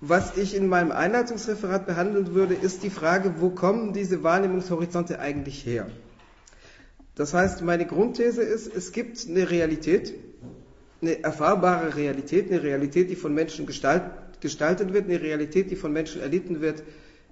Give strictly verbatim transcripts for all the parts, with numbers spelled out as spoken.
Was ich in meinem Einleitungsreferat behandeln würde, ist die Frage, wo kommen diese Wahrnehmungshorizonte eigentlich her? Das heißt, meine Grundthese ist, es gibt eine Realität, eine erfahrbare Realität, eine Realität, die von Menschen gestalt, gestaltet wird, eine Realität, die von Menschen erlitten wird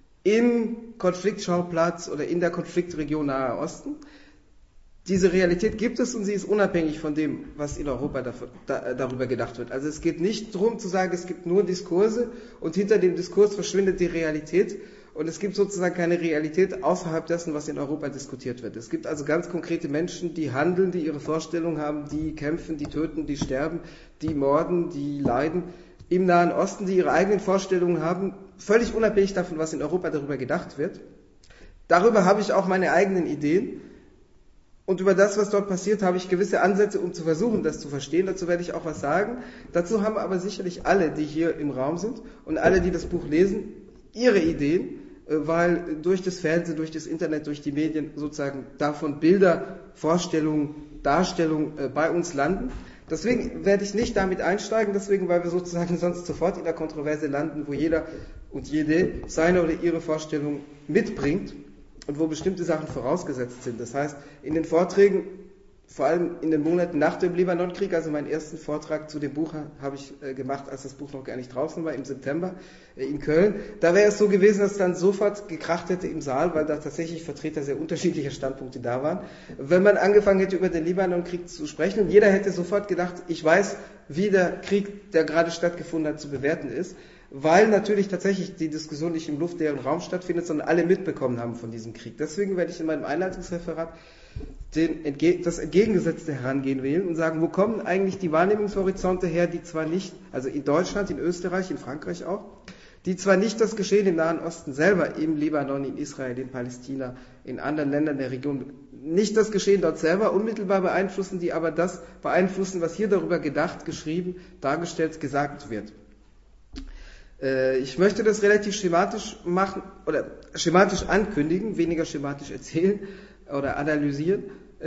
im Konfliktschauplatz oder in der Konfliktregion Nahe Osten. Diese Realität gibt es und sie ist unabhängig von dem, was in Europa dafür, da, darüber gedacht wird. Also es geht nicht darum zu sagen, es gibt nur Diskurse und hinter dem Diskurs verschwindet die Realität und es gibt sozusagen keine Realität außerhalb dessen, was in Europa diskutiert wird. Es gibt also ganz konkrete Menschen, die handeln, die ihre Vorstellungen haben, die kämpfen, die töten, die sterben, die morden, die leiden im Nahen Osten, die ihre eigenen Vorstellungen haben, völlig unabhängig davon, was in Europa darüber gedacht wird. Darüber habe ich auch meine eigenen Ideen. Und über das, was dort passiert, habe ich gewisse Ansätze, um zu versuchen, das zu verstehen. Dazu werde ich auch was sagen. Dazu haben aber sicherlich alle, die hier im Raum sind und alle, die das Buch lesen, ihre Ideen, weil durch das Fernsehen, durch das Internet, durch die Medien sozusagen davon Bilder, Vorstellungen, Darstellungen bei uns landen. Deswegen werde ich nicht damit einsteigen, deswegen, weil wir sozusagen sonst sofort in der Kontroverse landen, wo jeder und jede seine oder ihre Vorstellung mitbringt. Und wo bestimmte Sachen vorausgesetzt sind. Das heißt, in den Vorträgen, vor allem in den Monaten nach dem Libanonkrieg, also meinen ersten Vortrag zu dem Buch habe ich äh, gemacht, als das Buch noch gar nicht draußen war, im September äh, in Köln, da wäre es so gewesen, dass es dann sofort gekracht hätte im Saal, weil da tatsächlich Vertreter sehr unterschiedlicher Standpunkte da waren. Wenn man angefangen hätte, über den Libanonkrieg zu sprechen und jeder hätte sofort gedacht, ich weiß, wie der Krieg, der gerade stattgefunden hat, zu bewerten ist, weil natürlich tatsächlich die Diskussion nicht im luftleeren Raum stattfindet, sondern alle mitbekommen haben von diesem Krieg. Deswegen werde ich in meinem Einleitungsreferat den, das entgegengesetzte Herangehen wählen und sagen, wo kommen eigentlich die Wahrnehmungshorizonte her, die zwar nicht, also in Deutschland, in Österreich, in Frankreich auch, die zwar nicht das Geschehen im Nahen Osten selber, im Libanon, in Israel, in Palästina, in anderen Ländern der Region, nicht das Geschehen dort selber unmittelbar beeinflussen, die aber das beeinflussen, was hier darüber gedacht, geschrieben, dargestellt, gesagt wird. Ich möchte das relativ schematisch machen oder schematisch ankündigen, weniger schematisch erzählen oder analysieren,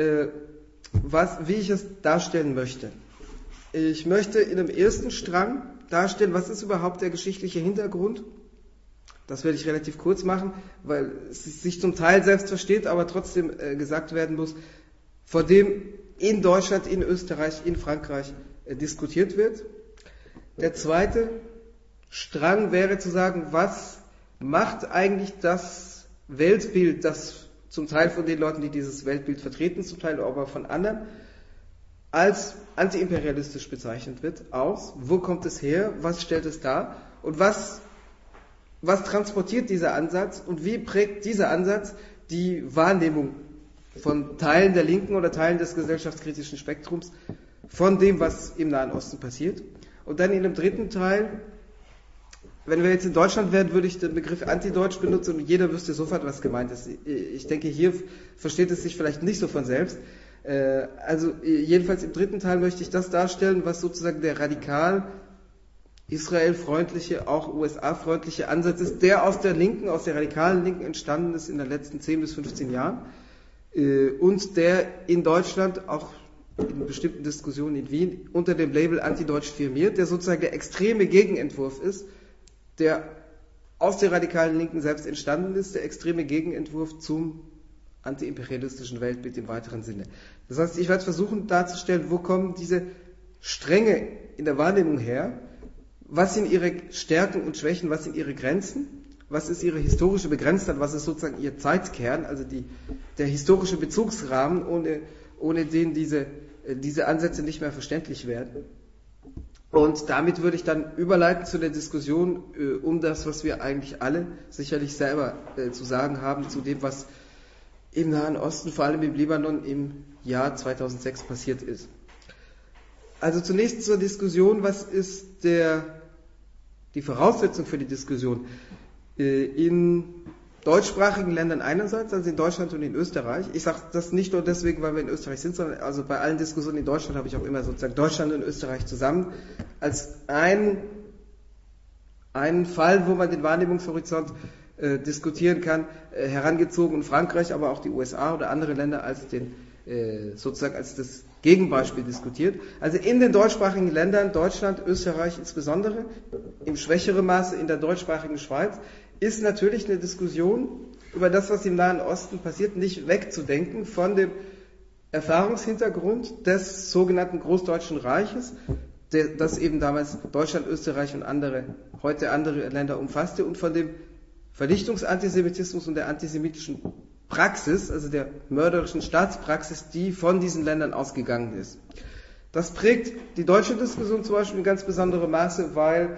was, wie ich es darstellen möchte. Ich möchte in einem ersten Strang darstellen, was ist überhaupt der geschichtliche Hintergrund. Das werde ich relativ kurz machen, weil es sich zum Teil selbst versteht, aber trotzdem gesagt werden muss, vor dem in Deutschland, in Österreich, in Frankreich diskutiert wird. Der zweite Strang wäre zu sagen, was macht eigentlich das Weltbild, das zum Teil von den Leuten, die dieses Weltbild vertreten, zum Teil aber von anderen, als antiimperialistisch bezeichnet wird, aus? Wo kommt es her? Was stellt es dar? Und was, was transportiert dieser Ansatz? Und wie prägt dieser Ansatz die Wahrnehmung von Teilen der Linken oder Teilen des gesellschaftskritischen Spektrums von dem, was im Nahen Osten passiert? Und dann in einem dritten Teil, wenn wir jetzt in Deutschland wären, würde ich den Begriff Antideutsch benutzen und jeder wüsste sofort, was gemeint ist. Ich denke, hier versteht es sich vielleicht nicht so von selbst. Also jedenfalls im dritten Teil möchte ich das darstellen, was sozusagen der radikal israelfreundliche, auch U S A-freundliche Ansatz ist, der aus der Linken, aus der radikalen Linken entstanden ist in den letzten zehn bis fünfzehn Jahren und der in Deutschland auch in bestimmten Diskussionen in Wien unter dem Label Antideutsch firmiert, der sozusagen der extreme Gegenentwurf ist, der aus der radikalen Linken selbst entstanden ist, der extreme Gegenentwurf zum antiimperialistischen Weltbild im weiteren Sinne. Das heißt, ich werde versuchen darzustellen, wo kommen diese Stränge in der Wahrnehmung her, was sind ihre Stärken und Schwächen, was sind ihre Grenzen, was ist ihre historische Begrenztheit, was ist sozusagen ihr Zeitkern, also die, der historische Bezugsrahmen, ohne, ohne den diese, diese Ansätze nicht mehr verständlich werden. Und damit würde ich dann überleiten zu der Diskussion äh, um das, was wir eigentlich alle sicherlich selber äh, zu sagen haben, zu dem, was im Nahen Osten, vor allem im Libanon, im Jahr zweitausendsechs passiert ist. Also zunächst zur Diskussion, was ist der, die Voraussetzung für die Diskussion? Äh, in deutschsprachigen Ländern einerseits, also in Deutschland und in Österreich. Ich sage das nicht nur deswegen, weil wir in Österreich sind, sondern also bei allen Diskussionen in Deutschland habe ich auch immer sozusagen Deutschland und Österreich zusammen als ein, einen Fall, wo man den Wahrnehmungshorizont äh, diskutieren kann, äh, herangezogen und Frankreich, aber auch die U S A oder andere Länder als den äh, sozusagen als das Gegenbeispiel diskutiert. Also in den deutschsprachigen Ländern, Deutschland, Österreich insbesondere, im schwächeren Maße in der deutschsprachigen Schweiz, ist natürlich eine Diskussion über das, was im Nahen Osten passiert, nicht wegzudenken von dem Erfahrungshintergrund des sogenannten Großdeutschen Reiches, der, das eben damals Deutschland, Österreich und andere, heute andere Länder umfasste, und von dem Vernichtungsantisemitismus und der antisemitischen Praxis, also der mörderischen Staatspraxis, die von diesen Ländern ausgegangen ist. Das prägt die deutsche Diskussion zum Beispiel in ganz besonderem Maße, weil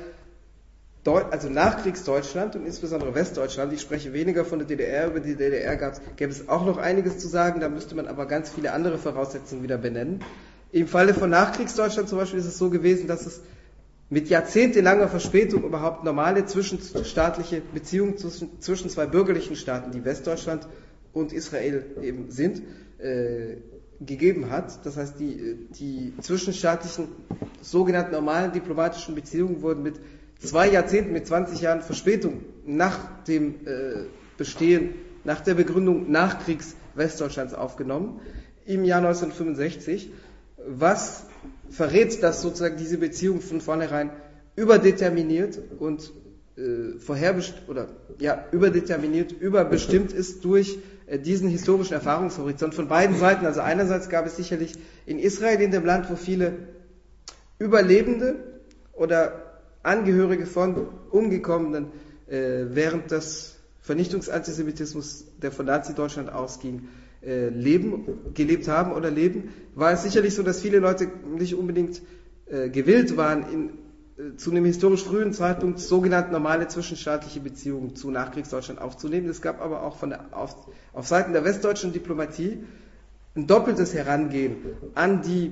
also Nachkriegsdeutschland und insbesondere Westdeutschland, ich spreche weniger von der D D R, über die D D R gäbe es auch noch einiges zu sagen, da müsste man aber ganz viele andere Voraussetzungen wieder benennen. Im Falle von Nachkriegsdeutschland zum Beispiel ist es so gewesen, dass es mit jahrzehntelanger Verspätung überhaupt normale zwischenstaatliche Beziehungen zwischen, zwischen zwei bürgerlichen Staaten, die Westdeutschland und Israel eben sind, äh, gegeben hat. Das heißt, die, die zwischenstaatlichen sogenannten normalen diplomatischen Beziehungen wurden mit zwei Jahrzehnten, mit zwanzig Jahren Verspätung nach dem äh, Bestehen, nach der Begründung Nachkriegs Westdeutschlands aufgenommen, im Jahr neunzehnhundertfünfundsechzig, was verrät, dass sozusagen diese Beziehung von vornherein überdeterminiert und äh, vorherbest oder ja überdeterminiert, überbestimmt ist durch äh, diesen historischen Erfahrungshorizont von beiden Seiten. Also einerseits gab es sicherlich in Israel, in dem Land, wo viele Überlebende oder Angehörige von Umgekommenen äh, während des Vernichtungsantisemitismus, der von Nazi-Deutschland ausging, äh, leben, gelebt haben oder leben, war es sicherlich so, dass viele Leute nicht unbedingt äh, gewillt waren, in, äh, zu einem historisch frühen Zeitpunkt sogenannte normale zwischenstaatliche Beziehungen zu Nachkriegsdeutschland aufzunehmen. Es gab aber auch von der, auf, auf Seiten der westdeutschen Diplomatie ein doppeltes Herangehen an die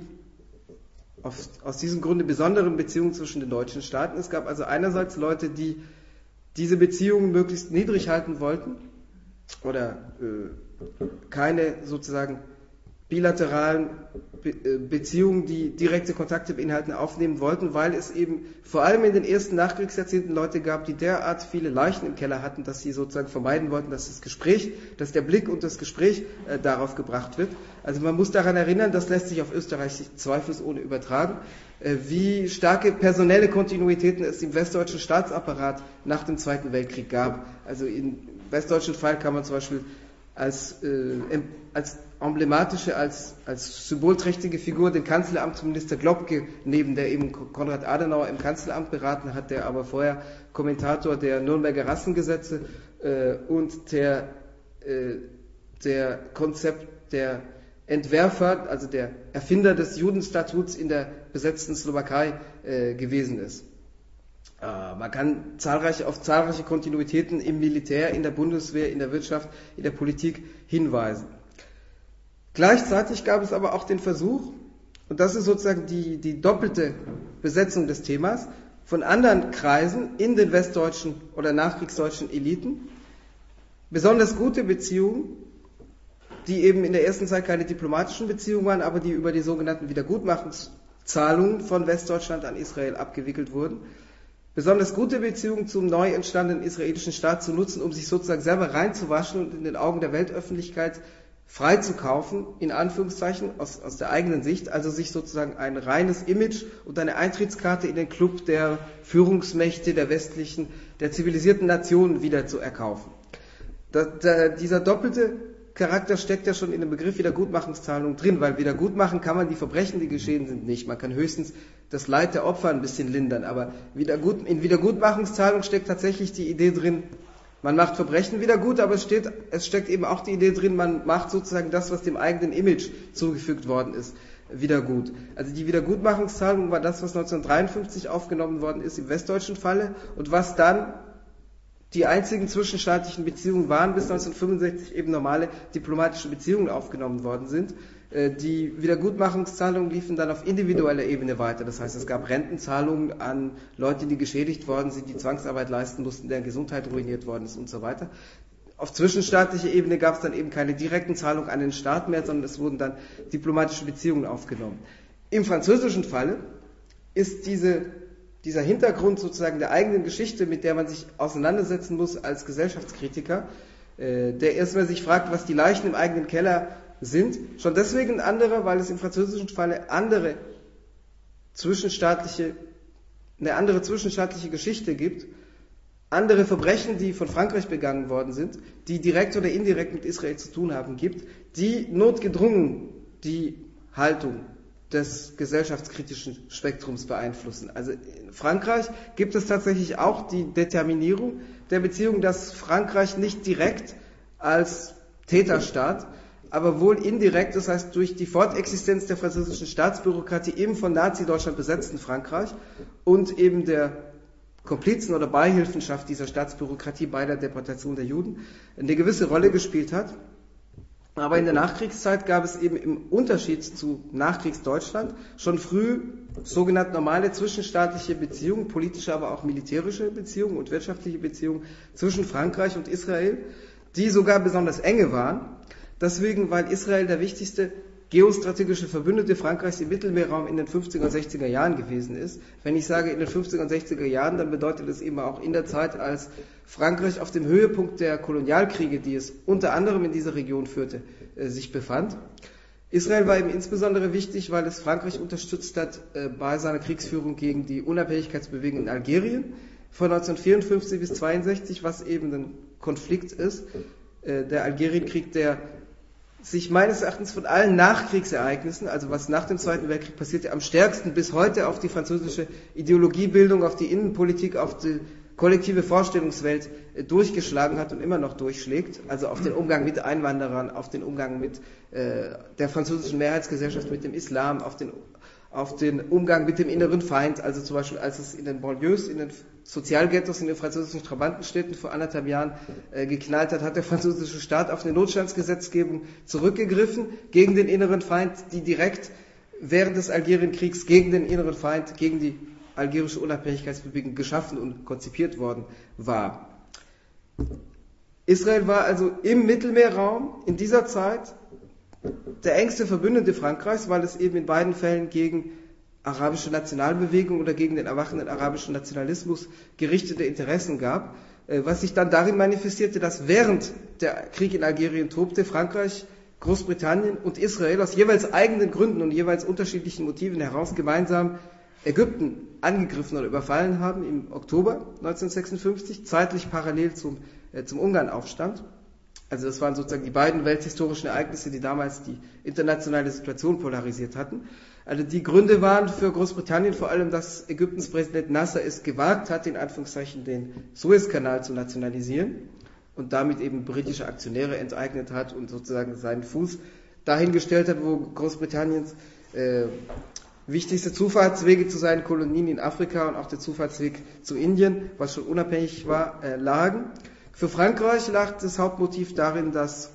Auf, aus diesem Grunde besonderen Beziehungen zwischen den deutschen Staaten. Es gab also einerseits Leute, die diese Beziehungen möglichst niedrig halten wollten oder äh, keine sozusagen bilateralen Be äh, Beziehungen, die direkte Kontakte beinhalten, aufnehmen wollten, weil es eben vor allem in den ersten Nachkriegsjahrzehnten Leute gab, die derart viele Leichen im Keller hatten, dass sie sozusagen vermeiden wollten, dass das Gespräch, dass der Blick und das Gespräch äh, darauf gebracht wird. Also man muss daran erinnern, das lässt sich auf Österreich zweifelsohne übertragen, äh, wie starke personelle Kontinuitäten es im westdeutschen Staatsapparat nach dem Zweiten Weltkrieg gab. Also im westdeutschen Fall kann man zum Beispiel als, äh, als emblematische, als, als symbolträchtige Figur den Kanzleramtsminister Globke nehmen, der eben Konrad Adenauer im Kanzleramt beraten hat, der aber vorher Kommentator der Nürnberger Rassengesetze äh, und der, äh, der Konzept der Entwerfer, also der Erfinder des Judenstatuts in der besetzten Slowakei äh, gewesen ist. Äh, man kann zahlreiche, auf zahlreiche Kontinuitäten im Militär, in der Bundeswehr, in der Wirtschaft, in der Politik hinweisen. Gleichzeitig gab es aber auch den Versuch, und das ist sozusagen die, die doppelte Besetzung des Themas, von anderen Kreisen in den westdeutschen oder nachkriegsdeutschen Eliten besonders gute Beziehungen, die eben in der ersten Zeit keine diplomatischen Beziehungen waren, aber die über die sogenannten Wiedergutmachungszahlungen von Westdeutschland an Israel abgewickelt wurden, besonders gute Beziehungen zum neu entstandenen israelischen Staat zu nutzen, um sich sozusagen selber reinzuwaschen und in den Augen der Weltöffentlichkeit freizukaufen, in Anführungszeichen, aus, aus der eigenen Sicht, also sich sozusagen ein reines Image und eine Eintrittskarte in den Club der Führungsmächte der westlichen, der zivilisierten Nationen wieder zu erkaufen. Da, da, dieser doppelte Charakter steckt ja schon in dem Begriff Wiedergutmachungszahlung drin, weil wiedergutmachen kann man die Verbrechen, die geschehen sind, nicht. Man kann höchstens das Leid der Opfer ein bisschen lindern, aber Wiedergut, in Wiedergutmachungszahlung steckt tatsächlich die Idee drin, man macht Verbrechen wieder gut, aber es, steht, es steckt eben auch die Idee drin, man macht sozusagen das, was dem eigenen Image zugefügt worden ist, wieder gut. Also die Wiedergutmachungszahlung war das, was neunzehnhundertdreiundfünfzig aufgenommen worden ist im westdeutschen Falle und was dann die einzigen zwischenstaatlichen Beziehungen waren, bis neunzehnhundertfünfundsechzig eben normale diplomatische Beziehungen aufgenommen worden sind. Die Wiedergutmachungszahlungen liefen dann auf individueller Ebene weiter. Das heißt, es gab Rentenzahlungen an Leute, die geschädigt worden sind, die Zwangsarbeit leisten mussten, deren Gesundheit ruiniert worden ist und so weiter. Auf zwischenstaatlicher Ebene gab es dann eben keine direkten Zahlungen an den Staat mehr, sondern es wurden dann diplomatische Beziehungen aufgenommen. Im französischen Falle ist diese, dieser Hintergrund sozusagen der eigenen Geschichte, mit der man sich auseinandersetzen muss als Gesellschaftskritiker, äh, der erstmal sich fragt, was die Leichen im eigenen Keller sind. Schon deswegen ein anderer, weil es im französischen Falle andere zwischenstaatliche, eine andere zwischenstaatliche Geschichte gibt, andere Verbrechen, die von Frankreich begangen worden sind, die direkt oder indirekt mit Israel zu tun haben, gibt, die notgedrungen die Haltung des gesellschaftskritischen Spektrums beeinflussen. Also in Frankreich gibt es tatsächlich auch die Determinierung der Beziehung, dass Frankreich nicht direkt als Täterstaat, aber wohl indirekt, das heißt durch die Fortexistenz der französischen Staatsbürokratie im von Nazi-Deutschland besetzten Frankreich und eben der Komplizen- oder Beihilfenschaft dieser Staatsbürokratie bei der Deportation der Juden eine gewisse Rolle gespielt hat. Aber in der Nachkriegszeit gab es eben im Unterschied zu Nachkriegsdeutschland schon früh sogenannte normale zwischenstaatliche Beziehungen, politische, aber auch militärische Beziehungen und wirtschaftliche Beziehungen zwischen Frankreich und Israel, die sogar besonders enge waren. Deswegen, weil Israel der wichtigste geostrategische Verbündete Frankreichs im Mittelmeerraum in den fünfziger und sechziger Jahren gewesen ist. Wenn ich sage in den fünfziger und sechziger Jahren, dann bedeutet das eben auch in der Zeit, als Frankreich auf dem Höhepunkt der Kolonialkriege, die es unter anderem in dieser Region führte, äh, sich befand. Israel war eben insbesondere wichtig, weil es Frankreich unterstützt hat äh, bei seiner Kriegsführung gegen die Unabhängigkeitsbewegung in Algerien von neunzehnhundertvierundfünfzig bis zweiundsechzig, was eben ein Konflikt ist, äh, der Algerienkrieg, der sich meines Erachtens von allen Nachkriegsereignissen, also was nach dem Zweiten Weltkrieg passierte, am stärksten bis heute auf die französische Ideologiebildung, auf die Innenpolitik, auf die kollektive Vorstellungswelt durchgeschlagen hat und immer noch durchschlägt, also auf den Umgang mit Einwanderern, auf den Umgang mit äh, der französischen Mehrheitsgesellschaft, mit dem Islam, auf den, auf den Umgang mit dem inneren Feind, also zum Beispiel als es in den Banlieues, in den Sozialghettos in den französischen Trabantenstädten vor anderthalb Jahren äh, geknallt hat, hat der französische Staat auf eine Notstandsgesetzgebung zurückgegriffen gegen den inneren Feind, die direkt während des Algerienkriegs gegen den inneren Feind, gegen die algerische Unabhängigkeitsbewegung geschaffen und konzipiert worden war. Israel war also im Mittelmeerraum in dieser Zeit der engste Verbündete Frankreichs, weil es eben in beiden Fällen gegen arabische Nationalbewegung oder gegen den erwachenden arabischen Nationalismus gerichtete Interessen gab, was sich dann darin manifestierte, dass während der Krieg in Algerien tobte, Frankreich, Großbritannien und Israel aus jeweils eigenen Gründen und jeweils unterschiedlichen Motiven heraus gemeinsam Ägypten angegriffen oder überfallen haben im Oktober neunzehnhundertsechsundfünfzig, zeitlich parallel zum, äh, zum Ungarnaufstand. Also das waren sozusagen die beiden welthistorischen Ereignisse, die damals die internationale Situation polarisiert hatten. Also die Gründe waren für Großbritannien vor allem, dass Ägyptens Präsident Nasser es gewagt hat, in Anführungszeichen den Suezkanal zu nationalisieren und damit eben britische Aktionäre enteignet hat und sozusagen seinen Fuß dahingestellt hat, wo Großbritanniens äh, wichtigste Zufahrtswege zu seinen Kolonien in Afrika und auch der Zufahrtsweg zu Indien, was schon unabhängig war, äh, lagen. Für Frankreich lag das Hauptmotiv darin, dass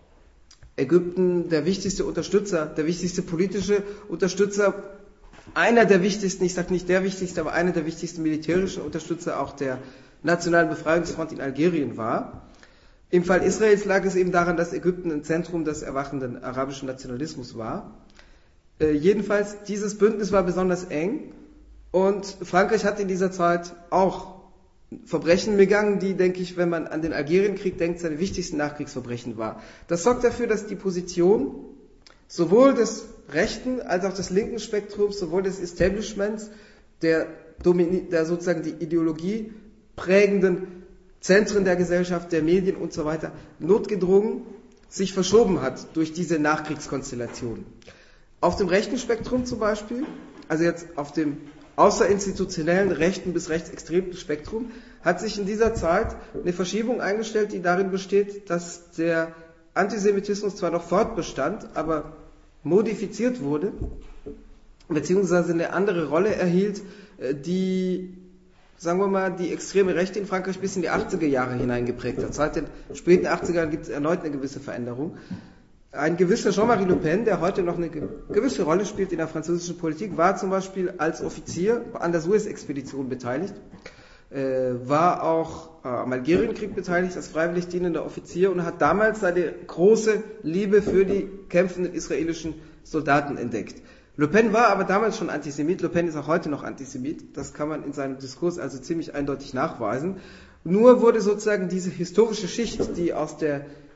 Ägypten der wichtigste Unterstützer, der wichtigste politische Unterstützer, einer der wichtigsten, ich sage nicht der wichtigste, aber einer der wichtigsten militärischen Unterstützer auch der Nationalen Befreiungsfront in Algerien war. Im Fall Israels lag es eben daran, dass Ägypten ein Zentrum des erwachenden arabischen Nationalismus war. Äh, jedenfalls, dieses Bündnis war besonders eng und Frankreich hat in dieser Zeit auch Verbrechen begangen, die, denke ich, wenn man an den Algerienkrieg denkt, seine wichtigsten Nachkriegsverbrechen war. Das sorgt dafür, dass die Position sowohl des rechten als auch des linken Spektrums, sowohl des Establishments, der, der sozusagen die Ideologie prägenden Zentren der Gesellschaft, der Medien und so weiter, notgedrungen sich verschoben hat durch diese Nachkriegskonstellation. Auf dem rechten Spektrum zum Beispiel, also jetzt auf dem außerinstitutionellen rechten bis rechtsextremen Spektrum, hat sich in dieser Zeit eine Verschiebung eingestellt, die darin besteht, dass der Antisemitismus zwar noch fortbestand, aber modifiziert wurde, beziehungsweise eine andere Rolle erhielt, die, sagen wir mal, die extreme Rechte in Frankreich bis in die achtziger Jahre hineingeprägt hat. Seit den späten achtzigern gibt es erneut eine gewisse Veränderung. Ein gewisser Jean-Marie Le Pen, der heute noch eine gewisse Rolle spielt in der französischen Politik, war zum Beispiel als Offizier an der Suez-Expedition beteiligt, äh, war auch äh, am Algerienkrieg beteiligt als freiwillig dienender Offizier und hat damals seine große Liebe für die kämpfenden israelischen Soldaten entdeckt. Le Pen war aber damals schon Antisemit, Le Pen ist auch heute noch Antisemit, das kann man in seinem Diskurs also ziemlich eindeutig nachweisen. Nur wurde sozusagen diese historische Schicht, die aus der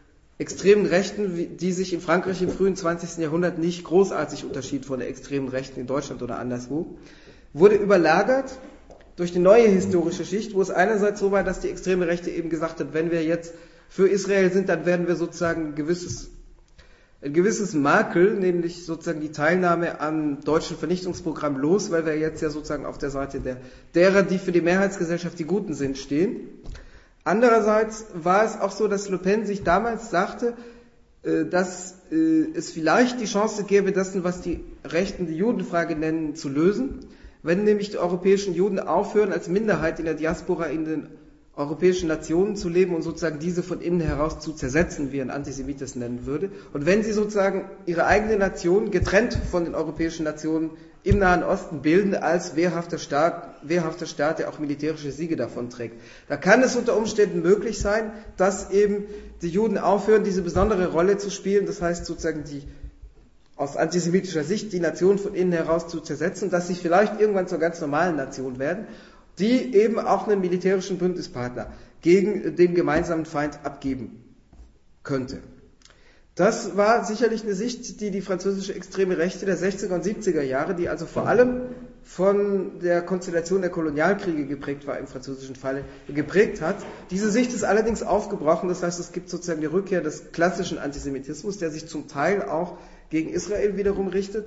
extremen Rechten, die sich in Frankreich im frühen zwanzigsten Jahrhundert nicht großartig unterschied von der extremen Rechten in Deutschland oder anderswo, wurde überlagert durch die neue historische Schicht, wo es einerseits so war, dass die extreme Rechte eben gesagt hat, wenn wir jetzt für Israel sind, dann werden wir sozusagen ein gewisses, ein gewisses Makel, nämlich sozusagen die Teilnahme am deutschen Vernichtungsprogramm los, weil wir jetzt ja sozusagen auf der Seite der, derer, die für die Mehrheitsgesellschaft die Guten sind, stehen. Andererseits war es auch so, dass Le Pen sich damals sagte, dass es vielleicht die Chance gäbe, dessen, was die Rechten die Judenfrage nennen, zu lösen, wenn nämlich die europäischen Juden aufhören, als Minderheit in der Diaspora in den europäischen Nationen zu leben und sozusagen diese von innen heraus zu zersetzen, wie ein Antisemit es nennen würde. Und wenn sie sozusagen ihre eigene Nation getrennt von den europäischen Nationen im Nahen Osten bilden als wehrhafter Staat, wehrhafter Staat, der auch militärische Siege davon trägt. Da kann es unter Umständen möglich sein, dass eben die Juden aufhören, diese besondere Rolle zu spielen, das heißt sozusagen die aus antisemitischer Sicht die Nation von innen heraus zu zersetzen, dass sie vielleicht irgendwann zur ganz normalen Nation werden, die eben auch einen militärischen Bündnispartner gegen den gemeinsamen Feind abgeben könnte. Das war sicherlich eine Sicht, die die französische extreme Rechte der sechziger und siebziger Jahre, die also vor allem von der Konstellation der Kolonialkriege geprägt war, im französischen Falle geprägt hat. Diese Sicht ist allerdings aufgebrochen, das heißt, es gibt sozusagen die Rückkehr des klassischen Antisemitismus, der sich zum Teil auch gegen Israel wiederum richtet,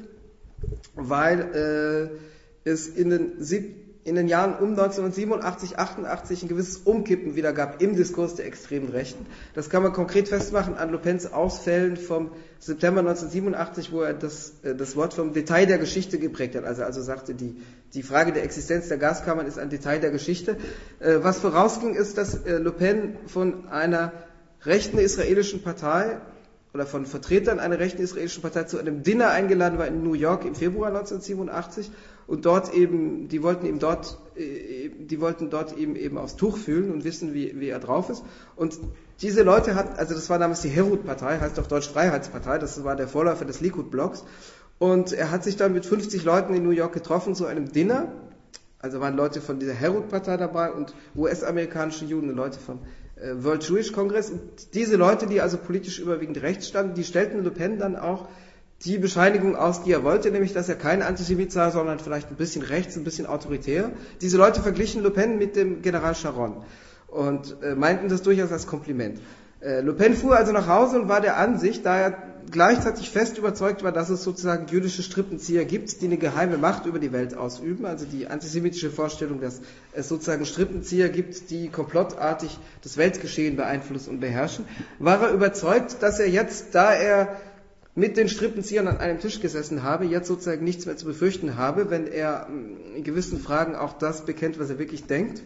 weil äh, es in den siebziger in den Jahren um neunzehnhundertsiebenundachtzig, achtundachtzig ein gewisses Umkippen wieder gab im Diskurs der extremen Rechten. Das kann man konkret festmachen an Le Pens Ausfällen vom September neunzehnhundertsiebenundachtzig, wo er das, das Wort vom Detail der Geschichte geprägt hat. Also, also sagte, die, die Frage der Existenz der Gaskammern ist ein Detail der Geschichte. Was vorausging, ist, dass Le Pen von einer rechten israelischen Partei oder von Vertretern einer rechten israelischen Partei zu einem Dinner eingeladen war in New York im Februar neunzehnhundertsiebenundachtzig und dort eben, die wollten ihm dort, die wollten dort eben eben aufs Tuch fühlen und wissen, wie, wie er drauf ist. Und diese Leute hatten, also das war damals die Herut-Partei, heißt auch Deutsch Freiheitspartei, das war der Vorläufer des Likud-Blocks. Und er hat sich dann mit fünfzig Leuten in New York getroffen zu einem Dinner. Also waren Leute von dieser Herut-Partei dabei und U S-amerikanische Juden und Leute vom World Jewish Congress. Und diese Leute, die also politisch überwiegend rechts standen, die stellten Le Pen dann auch die Bescheinigung aus, die er wollte, nämlich, dass er kein Antisemit sei, sondern vielleicht ein bisschen rechts, ein bisschen autoritär. Diese Leute verglichen Le Pen mit dem General Sharon und äh, meinten das durchaus als Kompliment. Äh, Le Pen fuhr also nach Hause und war der Ansicht, da er gleichzeitig fest überzeugt war, dass es sozusagen jüdische Strippenzieher gibt, die eine geheime Macht über die Welt ausüben, also die antisemitische Vorstellung, dass es sozusagen Strippenzieher gibt, die komplottartig das Weltgeschehen beeinflussen und beherrschen, war er überzeugt, dass er jetzt, da er mit den Strippenziehern an einem Tisch gesessen habe, jetzt sozusagen nichts mehr zu befürchten habe, wenn er in gewissen Fragen auch das bekennt, was er wirklich denkt.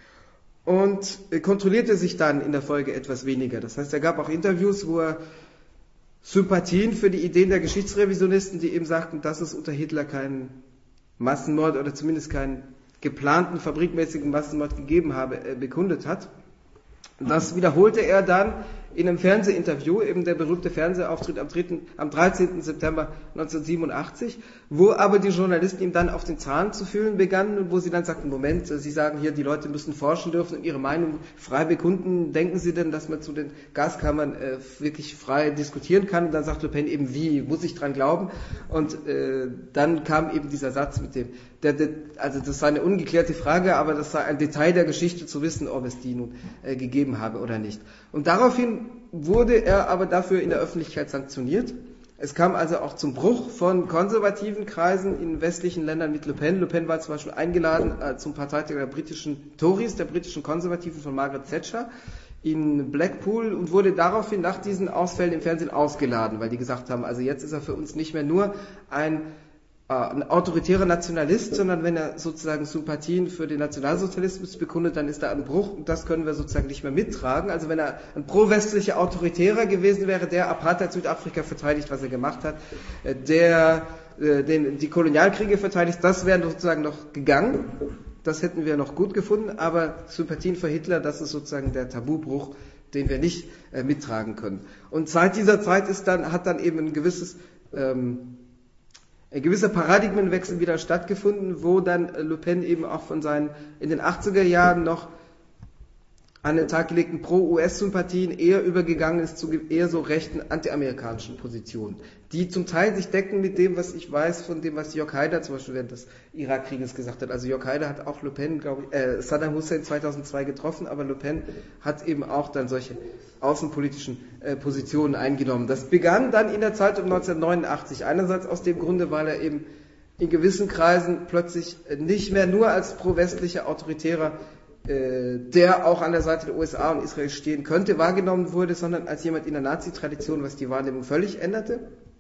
Und kontrollierte sich dann in der Folge etwas weniger. Das heißt, er gab auch Interviews, wo er Sympathien für die Ideen der Geschichtsrevisionisten, die eben sagten, dass es unter Hitler keinen Massenmord oder zumindest keinen geplanten, fabrikmäßigen Massenmord gegeben habe, bekundet hat. Das wiederholte er dann in einem Fernsehinterview, eben der berühmte Fernsehauftritt am, dritten, am dreizehnten September neunzehnhundertsiebenundachtzig, wo aber die Journalisten ihm dann auf den Zahn zu fühlen begannen und wo sie dann sagten, Moment, Sie sagen hier, die Leute müssen forschen dürfen und ihre Meinung frei bekunden. Denken Sie denn, dass man zu den Gaskammern äh, wirklich frei diskutieren kann? Und dann sagt Le Pen eben, wie, muss ich dran glauben? Und äh, dann kam eben dieser Satz mit dem, der, der, also das sei eine ungeklärte Frage, aber das sei ein Detail der Geschichte zu wissen, ob es die nun äh, gegeben habe oder nicht. Und daraufhin wurde er aber dafür in der Öffentlichkeit sanktioniert. Es kam also auch zum Bruch von konservativen Kreisen in westlichen Ländern mit Le Pen. Le Pen war zum Beispiel eingeladen äh, zum Parteitag der britischen Tories, der britischen Konservativen von Margaret Thatcher in Blackpool und wurde daraufhin nach diesen Ausfällen im Fernsehen ausgeladen, weil die gesagt haben, also jetzt ist er für uns nicht mehr nur ein ein autoritärer Nationalist, sondern wenn er sozusagen Sympathien für den Nationalsozialismus bekundet, dann ist da ein Bruch und das können wir sozusagen nicht mehr mittragen. Also wenn er ein pro-westlicher Autoritärer gewesen wäre, der Apartheid Südafrika verteidigt, was er gemacht hat, der den, die Kolonialkriege verteidigt, das wäre sozusagen noch gegangen. Das hätten wir noch gut gefunden, aber Sympathien für Hitler, das ist sozusagen der Tabubruch, den wir nicht äh, mittragen können. Und seit dieser Zeit ist dann, hat dann eben ein gewisses ähm, Ein gewisser Paradigmenwechsel wieder stattgefunden, wo dann Le Pen eben auch von seinen, in den achtziger Jahren noch an den Tag gelegten Pro-U S-Sympathien eher übergegangen ist zu eher so rechten antiamerikanischen Positionen, die zum Teil sich decken mit dem, was ich weiß, von dem, was Jörg Haider zum Beispiel während des Irakkrieges gesagt hat. Also Jörg Haider hat auch Le Pen, glaube ich, äh, Saddam Hussein zweitausendzwei getroffen, aber Le Pen hat eben auch dann solche außenpolitischen äh, Positionen eingenommen. Das begann dann in der Zeit um neunzehnhundertneunundachtzig. Einerseits aus dem Grunde, weil er eben in gewissen Kreisen plötzlich nicht mehr nur als pro-westlicher Autoritärer, äh, der auch an der Seite der U S A und Israel stehen könnte, wahrgenommen wurde, sondern als jemand in der Nazi-Tradition, was die Wahrnehmung völlig änderte.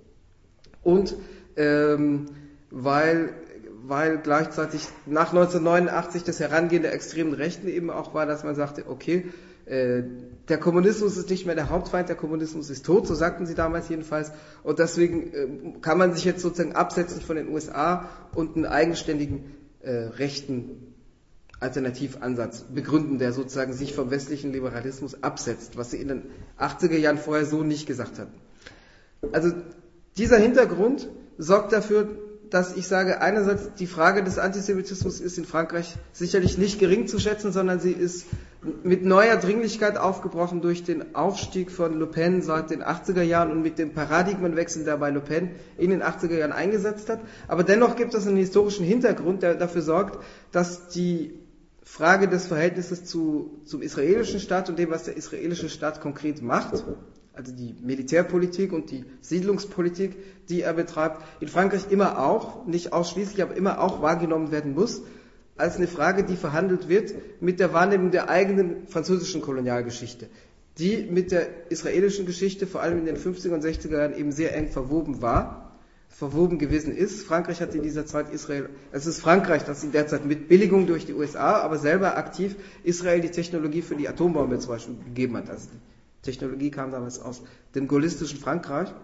Und ähm, weil, weil gleichzeitig nach neunzehnhundertneunundachtzig das Herangehen der extremen Rechten eben auch war, dass man sagte, okay, äh, der Kommunismus ist nicht mehr der Hauptfeind, der Kommunismus ist tot, so sagten sie damals jedenfalls, und deswegen äh, kann man sich jetzt sozusagen absetzen von den U S A und einen eigenständigen äh, rechten Alternativansatz begründen, der sozusagen sich vom westlichen Liberalismus absetzt, was sie in den achtziger Jahren vorher so nicht gesagt hatten. Also dieser Hintergrund sorgt dafür, dass ich sage, einerseits die Frage des Antisemitismus ist in Frankreich sicherlich nicht gering zu schätzen, sondern sie ist mit neuer Dringlichkeit aufgebrochen durch den Aufstieg von Le Pen seit den achtziger Jahren und mit dem Paradigmenwechsel, der bei Le Pen in den achtziger Jahren eingesetzt hat. Aber dennoch gibt es einen historischen Hintergrund, der dafür sorgt, dass die Frage des Verhältnisses zu, zum israelischen Staat und dem, was der israelische Staat konkret macht, also die Militärpolitik und die Siedlungspolitik, die er betreibt, in Frankreich immer auch, nicht ausschließlich, aber immer auch wahrgenommen werden muss, als eine Frage, die verhandelt wird mit der Wahrnehmung der eigenen französischen Kolonialgeschichte, die mit der israelischen Geschichte vor allem in den fünfziger und sechziger Jahren eben sehr eng verwoben war, verwoben gewesen ist. Frankreich hat in dieser Zeit Israel, es ist Frankreich, das in der Zeit mit Billigung durch die U S A, aber selber aktiv Israel die Technologie für die Atombombe zum Beispiel gegeben hat. Also die Technologie kam damals aus dem gaullistischen Frankreich.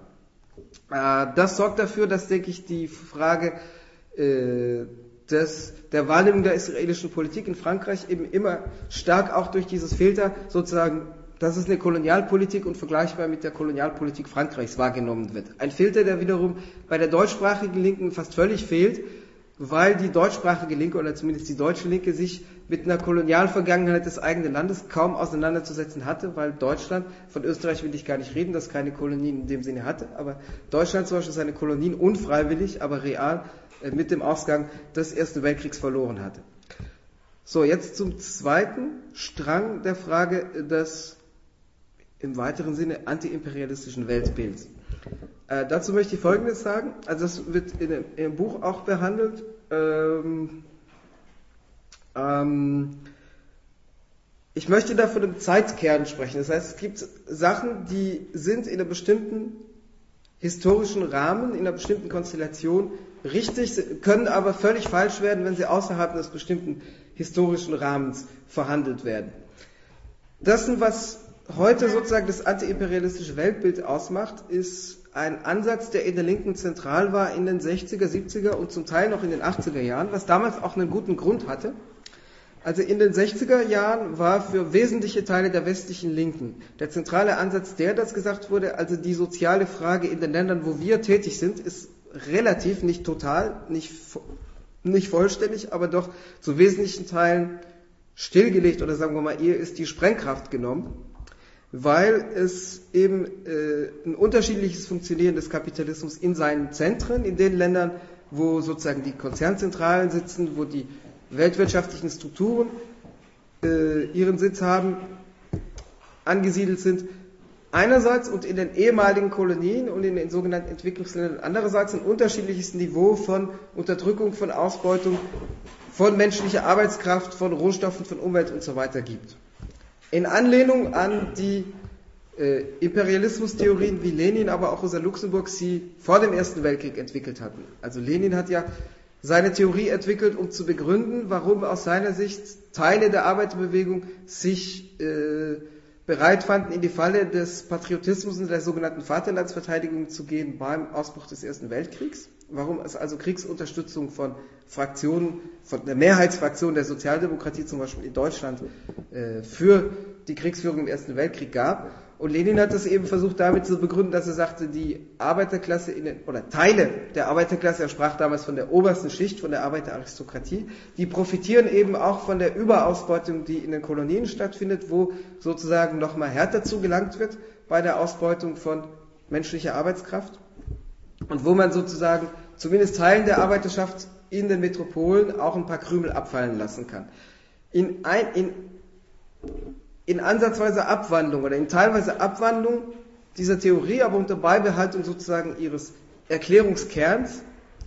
Das sorgt dafür, dass, denke ich, die Frage des, der Wahrnehmung der israelischen Politik in Frankreich eben immer stark auch durch dieses Filter sozusagen, dass es eine Kolonialpolitik und vergleichbar mit der Kolonialpolitik Frankreichs wahrgenommen wird. Ein Filter, der wiederum bei der deutschsprachigen Linken fast völlig fehlt, weil die deutschsprachige Linke oder zumindest die deutsche Linke sich mit einer Kolonialvergangenheit des eigenen Landes kaum auseinanderzusetzen hatte, weil Deutschland, von Österreich will ich gar nicht reden, das keine Kolonien in dem Sinne hatte, aber Deutschland zum Beispiel seine Kolonien unfreiwillig, aber real äh, mit dem Ausgang des Ersten Weltkriegs verloren hatte. So, jetzt zum zweiten Strang der Frage des im weiteren Sinne antiimperialistischen Weltbilds. Äh, dazu möchte ich Folgendes sagen, also das wird in dem, im Buch auch behandelt. Ähm, ähm, ich möchte da von einem Zeitkern sprechen, das heißt, es gibt Sachen, die sind in einem bestimmten historischen Rahmen, in einer bestimmten Konstellation richtig, können aber völlig falsch werden, wenn sie außerhalb eines bestimmten historischen Rahmens verhandelt werden. Das, was heute sozusagen das antiimperialistische Weltbild ausmacht, ist ein Ansatz, der in der Linken zentral war in den sechziger, siebziger und zum Teil noch in den achtziger Jahren, was damals auch einen guten Grund hatte. Also in den sechziger Jahren war für wesentliche Teile der westlichen Linken der zentrale Ansatz der, dass gesagt wurde, also die soziale Frage in den Ländern, wo wir tätig sind, ist relativ, nicht total, nicht, nicht vollständig, aber doch zu wesentlichen Teilen stillgelegt oder sagen wir mal, ihr ist die Sprengkraft genommen, weil es eben äh, ein unterschiedliches Funktionieren des Kapitalismus in seinen Zentren, in den Ländern, wo sozusagen die Konzernzentralen sitzen, wo die weltwirtschaftlichen Strukturen äh, ihren Sitz haben, angesiedelt sind, einerseits und in den ehemaligen Kolonien und in den sogenannten Entwicklungsländern andererseits ein unterschiedliches Niveau von Unterdrückung, von Ausbeutung, von menschlicher Arbeitskraft, von Rohstoffen, von Umwelt und so weiter gibt. In Anlehnung an die äh, Imperialismustheorien, wie Lenin, aber auch Rosa Luxemburg sie vor dem Ersten Weltkrieg entwickelt hatten. Also Lenin hat ja seine Theorie entwickelt, um zu begründen, warum aus seiner Sicht Teile der Arbeiterbewegung sich äh, bereit fanden, in die Falle des Patriotismus und der sogenannten Vaterlandsverteidigung zu gehen beim Ausbruch des Ersten Weltkriegs. Warum es also Kriegsunterstützung von Fraktionen, von der Mehrheitsfraktion der Sozialdemokratie zum Beispiel in Deutschland äh, für die Kriegsführung im Ersten Weltkrieg gab. Und Lenin hat das eben versucht damit zu begründen, dass er sagte, die Arbeiterklasse, in den, oder Teile der Arbeiterklasse, er sprach damals von der obersten Schicht, von der Arbeiteraristokratie, die profitieren eben auch von der Überausbeutung, die in den Kolonien stattfindet, wo sozusagen nochmal härter zugelangt wird bei der Ausbeutung von menschlicher Arbeitskraft und wo man sozusagen zumindest Teilen der Arbeiterschaft in den Metropolen auch ein paar Krümel abfallen lassen kann. In, ein, in in ansatzweise Abwandlung oder in teilweise Abwandlung dieser Theorie, aber unter Beibehaltung sozusagen ihres Erklärungskerns,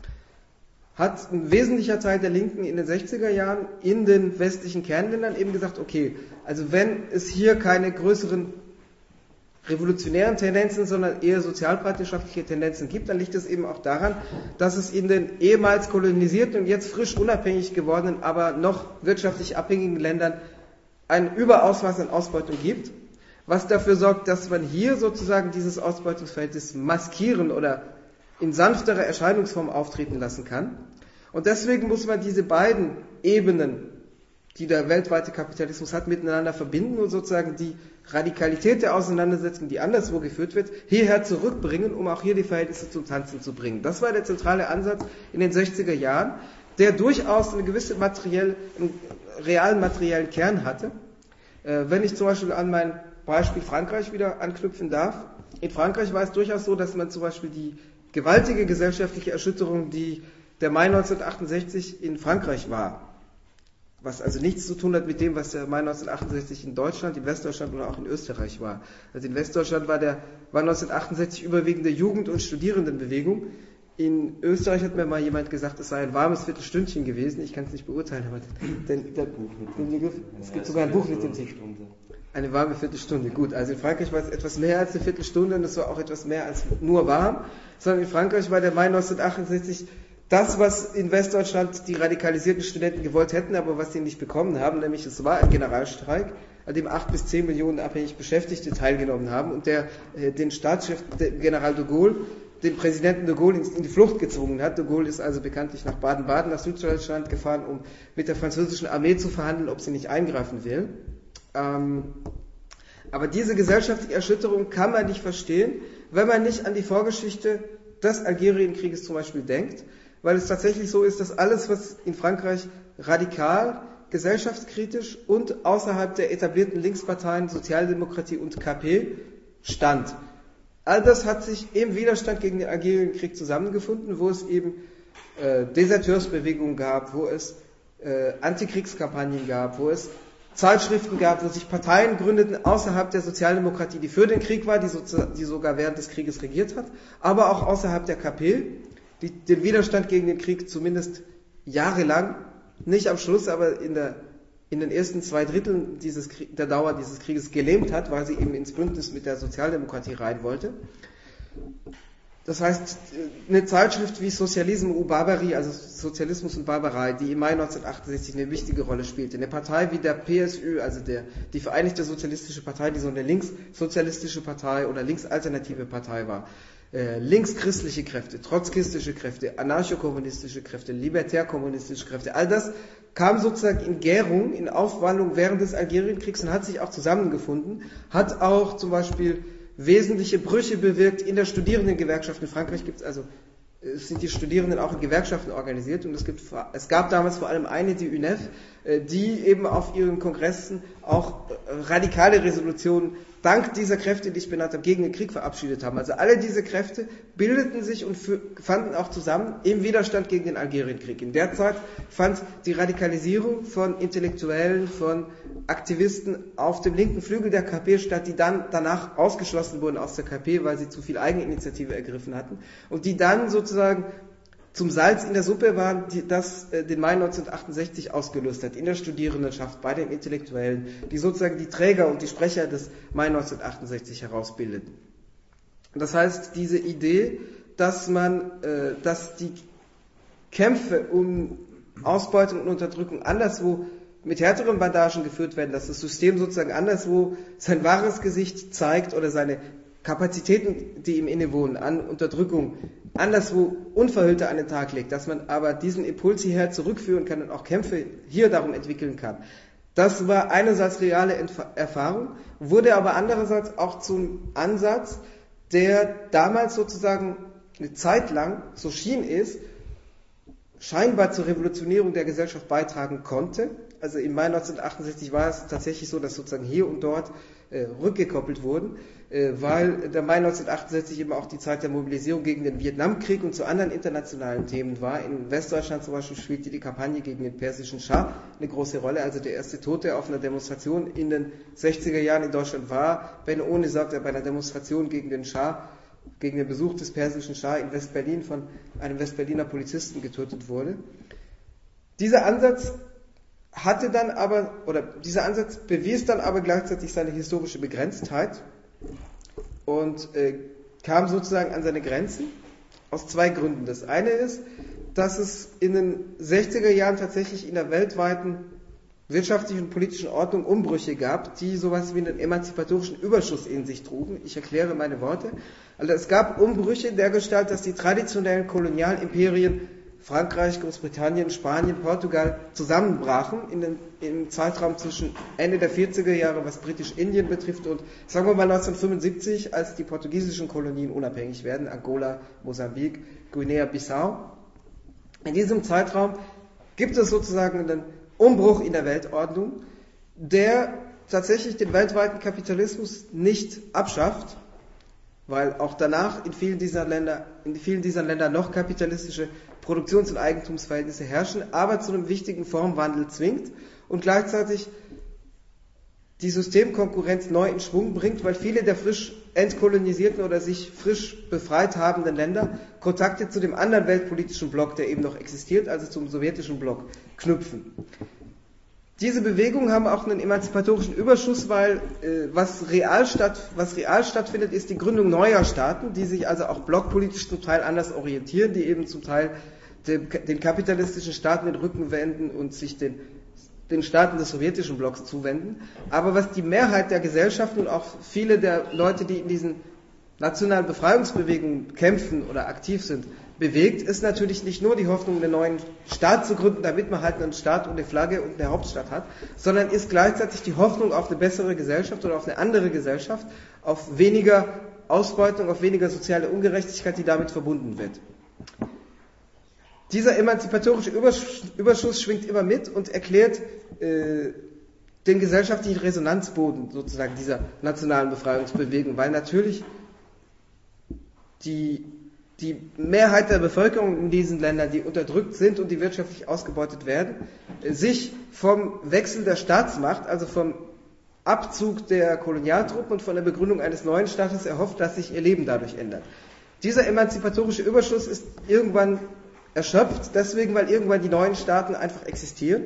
hat ein wesentlicher Teil der Linken in den sechziger Jahren in den westlichen Kernländern eben gesagt, okay, also wenn es hier keine größeren revolutionären Tendenzen, sondern eher sozialpartnerschaftliche Tendenzen gibt, dann liegt es eben auch daran, dass es in den ehemals kolonisierten und jetzt frisch unabhängig gewordenen, aber noch wirtschaftlich abhängigen Ländern ein Überausmaß an Ausbeutung gibt, was dafür sorgt, dass man hier sozusagen dieses Ausbeutungsverhältnis maskieren oder in sanfterer Erscheinungsform auftreten lassen kann. Und deswegen muss man diese beiden Ebenen, die der weltweite Kapitalismus hat, miteinander verbinden und sozusagen die Radikalität der Auseinandersetzung, die anderswo geführt wird, hierher zurückbringen, um auch hier die Verhältnisse zum Tanzen zu bringen. Das war der zentrale Ansatz in den sechziger Jahren, der durchaus eine gewisse materiell, einen realen materiellen Kern hatte. Äh, wenn ich zum Beispiel an mein Beispiel Frankreich wieder anknüpfen darf. In Frankreich war es durchaus so, dass man zum Beispiel die gewaltige gesellschaftliche Erschütterung, die der Mai neunzehnhundertachtundsechzig in Frankreich war, was also nichts zu tun hat mit dem, was der Mai neunzehnhundertachtundsechzig in Deutschland, in Westdeutschland oder auch in Österreich war. Also in Westdeutschland war der war neunzehnhundertachtundsechzig überwiegend der Jugend- und Studierendenbewegung. In Österreich hat mir mal jemand gesagt, es sei ein warmes Viertelstündchen gewesen. Ich kann es nicht beurteilen, aber den, den, den Begriff, es gibt sogar ein Buch mit dem Titel. Eine warme Viertelstunde. Gut, also in Frankreich war es etwas mehr als eine Viertelstunde und es war auch etwas mehr als nur warm, sondern in Frankreich war der Mai neunzehnhundertachtundsechzig das, was in Westdeutschland die radikalisierten Studenten gewollt hätten, aber was sie nicht bekommen haben, nämlich es war ein Generalstreik, an dem acht bis zehn Millionen abhängig Beschäftigte teilgenommen haben und der äh, den Staatschef, der General de Gaulle, den Präsidenten de Gaulle in die Flucht gezwungen hat. De Gaulle ist also bekanntlich nach Baden-Baden, nach Süddeutschland gefahren, um mit der französischen Armee zu verhandeln, ob sie nicht eingreifen will. Ähm, aber diese gesellschaftliche Erschütterung kann man nicht verstehen, wenn man nicht an die Vorgeschichte des Algerienkrieges zum Beispiel denkt, weil es tatsächlich so ist, dass alles, was in Frankreich radikal, gesellschaftskritisch und außerhalb der etablierten Linksparteien, Sozialdemokratie und K P stand, all das hat sich im Widerstand gegen den Algerienkrieg zusammengefunden, wo es eben äh, Deserteursbewegungen gab, wo es äh, Antikriegskampagnen gab, wo es Zeitschriften gab, wo sich Parteien gründeten außerhalb der Sozialdemokratie, die für den Krieg war, die, so, die sogar während des Krieges regiert hat, aber auch außerhalb der K P, die den Widerstand gegen den Krieg zumindest jahrelang, nicht am Schluss, aber in, der, in den ersten zwei Dritteln dieses, der Dauer dieses Krieges gelähmt hat, weil sie eben ins Bündnis mit der Sozialdemokratie rein wollte. Das heißt, eine Zeitschrift wie Sozialisme ou Barbarie, also Sozialismus und Barbarei, die im Mai neunzehnhundertachtundsechzig eine wichtige Rolle spielte. Eine Partei wie der P S Ü, also der, die Vereinigte Sozialistische Partei, die so eine linkssozialistische Partei oder linksalternative Partei war. Äh, linkschristliche Kräfte, trotzkistische Kräfte, anarchokommunistische Kräfte, libertärkommunistische Kräfte, all das kam sozusagen in Gärung, in Aufwandlung während des Algerienkriegs und hat sich auch zusammengefunden, hat auch zum Beispiel wesentliche Brüche bewirkt in der Studierendengewerkschaft. In Frankreich gibt es also, es sind die Studierenden auch in Gewerkschaften organisiert und es gibt, es gab damals vor allem eine, die U N E F, die eben auf ihren Kongressen auch radikale Resolutionen dank dieser Kräfte, die ich benannt habe, gegen den Krieg verabschiedet haben. Also alle diese Kräfte bildeten sich und fanden auch zusammen im Widerstand gegen den Algerienkrieg. In der Zeit fand die Radikalisierung von Intellektuellen, von Aktivisten auf dem linken Flügel der K P statt, die dann danach ausgeschlossen wurden aus der K P, weil sie zu viel Eigeninitiative ergriffen hatten und die dann sozusagen zum Salz in der Suppe waren, die das äh, den Mai neunzehnhundertachtundsechzig ausgelöst hat, in der Studierendenschaft, bei den Intellektuellen, die sozusagen die Träger und die Sprecher des Mai neunzehnhundertachtundsechzig herausbildeten. Das heißt, diese Idee, dass man, äh, dass die Kämpfe um Ausbeutung und Unterdrückung anderswo mit härteren Bandagen geführt werden, dass das System sozusagen anderswo sein wahres Gesicht zeigt oder seine Kapazitäten, die ihm innewohnen, an Unterdrückung anderswo unverhüllter an den Tag legt, dass man aber diesen Impuls hierher zurückführen kann und auch Kämpfe hier darum entwickeln kann. Das war einerseits reale Erfahrung, wurde aber andererseits auch zum Ansatz, der damals sozusagen eine Zeit lang, so schien es, scheinbar zur Revolutionierung der Gesellschaft beitragen konnte. Also im Mai neunzehnhundertachtundsechzig war es tatsächlich so, dass sozusagen hier und dort äh, rückgekoppelt wurden, äh, weil der Mai neunzehnhundertachtundsechzig eben auch die Zeit der Mobilisierung gegen den Vietnamkrieg und zu anderen internationalen Themen war. In Westdeutschland zum Beispiel spielte die Kampagne gegen den persischen Schah eine große Rolle. Also der erste Tote auf einer Demonstration in den sechziger Jahren in Deutschland war Benno sagt, der bei einer Demonstration gegen den Schah, gegen den Besuch des persischen Schah in West-Berlin von einem Westberliner Polizisten getötet wurde. Dieser Ansatz hatte dann aber, oder dieser Ansatz bewies dann aber gleichzeitig seine historische Begrenztheit und äh, kam sozusagen an seine Grenzen aus zwei Gründen. Das eine ist, dass es in den sechziger Jahren tatsächlich in der weltweiten wirtschaftlichen und politischen Ordnung Umbrüche gab, die sowas wie einen emanzipatorischen Überschuss in sich trugen. Ich erkläre meine Worte. Also es gab Umbrüche der Gestalt, dass die traditionellen Kolonialimperien Frankreich, Großbritannien, Spanien, Portugal zusammenbrachen in den, im Zeitraum zwischen Ende der vierziger Jahre, was Britisch-Indien betrifft, und sagen wir mal neunzehnhundertfünfundsiebzig, als die portugiesischen Kolonien unabhängig werden, Angola, Mosambik, Guinea-Bissau. In diesem Zeitraum gibt es sozusagen einen Umbruch in der Weltordnung, der tatsächlich den weltweiten Kapitalismus nicht abschafft, weil auch danach in vielen dieser Länder, in vielen dieser Länder noch kapitalistische Produktions- und Eigentumsverhältnisse herrschen, aber zu einem wichtigen Formwandel zwingt und gleichzeitig die Systemkonkurrenz neu in Schwung bringt, weil viele der frisch entkolonisierten oder sich frisch befreit habenden Länder Kontakte zu dem anderen weltpolitischen Block, der eben noch existiert, also zum sowjetischen Block, knüpfen. Diese Bewegungen haben auch einen emanzipatorischen Überschuss, weil äh, was, real statt, was real stattfindet, ist die Gründung neuer Staaten, die sich also auch blockpolitisch zum Teil anders orientieren, die eben zum Teil dem, den kapitalistischen Staaten den Rücken wenden und sich den, den Staaten des sowjetischen Blocks zuwenden. Aber was die Mehrheit der Gesellschaften und auch viele der Leute, die in diesen nationalen Befreiungsbewegungen kämpfen oder aktiv sind, bewegt, ist natürlich nicht nur die Hoffnung, einen neuen Staat zu gründen, damit man halt einen Staat und eine Flagge und eine Hauptstadt hat, sondern ist gleichzeitig die Hoffnung auf eine bessere Gesellschaft oder auf eine andere Gesellschaft, auf weniger Ausbeutung, auf weniger soziale Ungerechtigkeit, die damit verbunden wird. Dieser emanzipatorische Überschuss schwingt immer mit und erklärt äh, den gesellschaftlichen Resonanzboden sozusagen dieser nationalen Befreiungsbewegung, weil natürlich die die Mehrheit der Bevölkerung in diesen Ländern, die unterdrückt sind und die wirtschaftlich ausgebeutet werden, sich vom Wechsel der Staatsmacht, also vom Abzug der Kolonialtruppen und von der Begründung eines neuen Staates erhofft, dass sich ihr Leben dadurch ändert. Dieser emanzipatorische Überschuss ist irgendwann erschöpft, deswegen, weil irgendwann die neuen Staaten einfach existieren.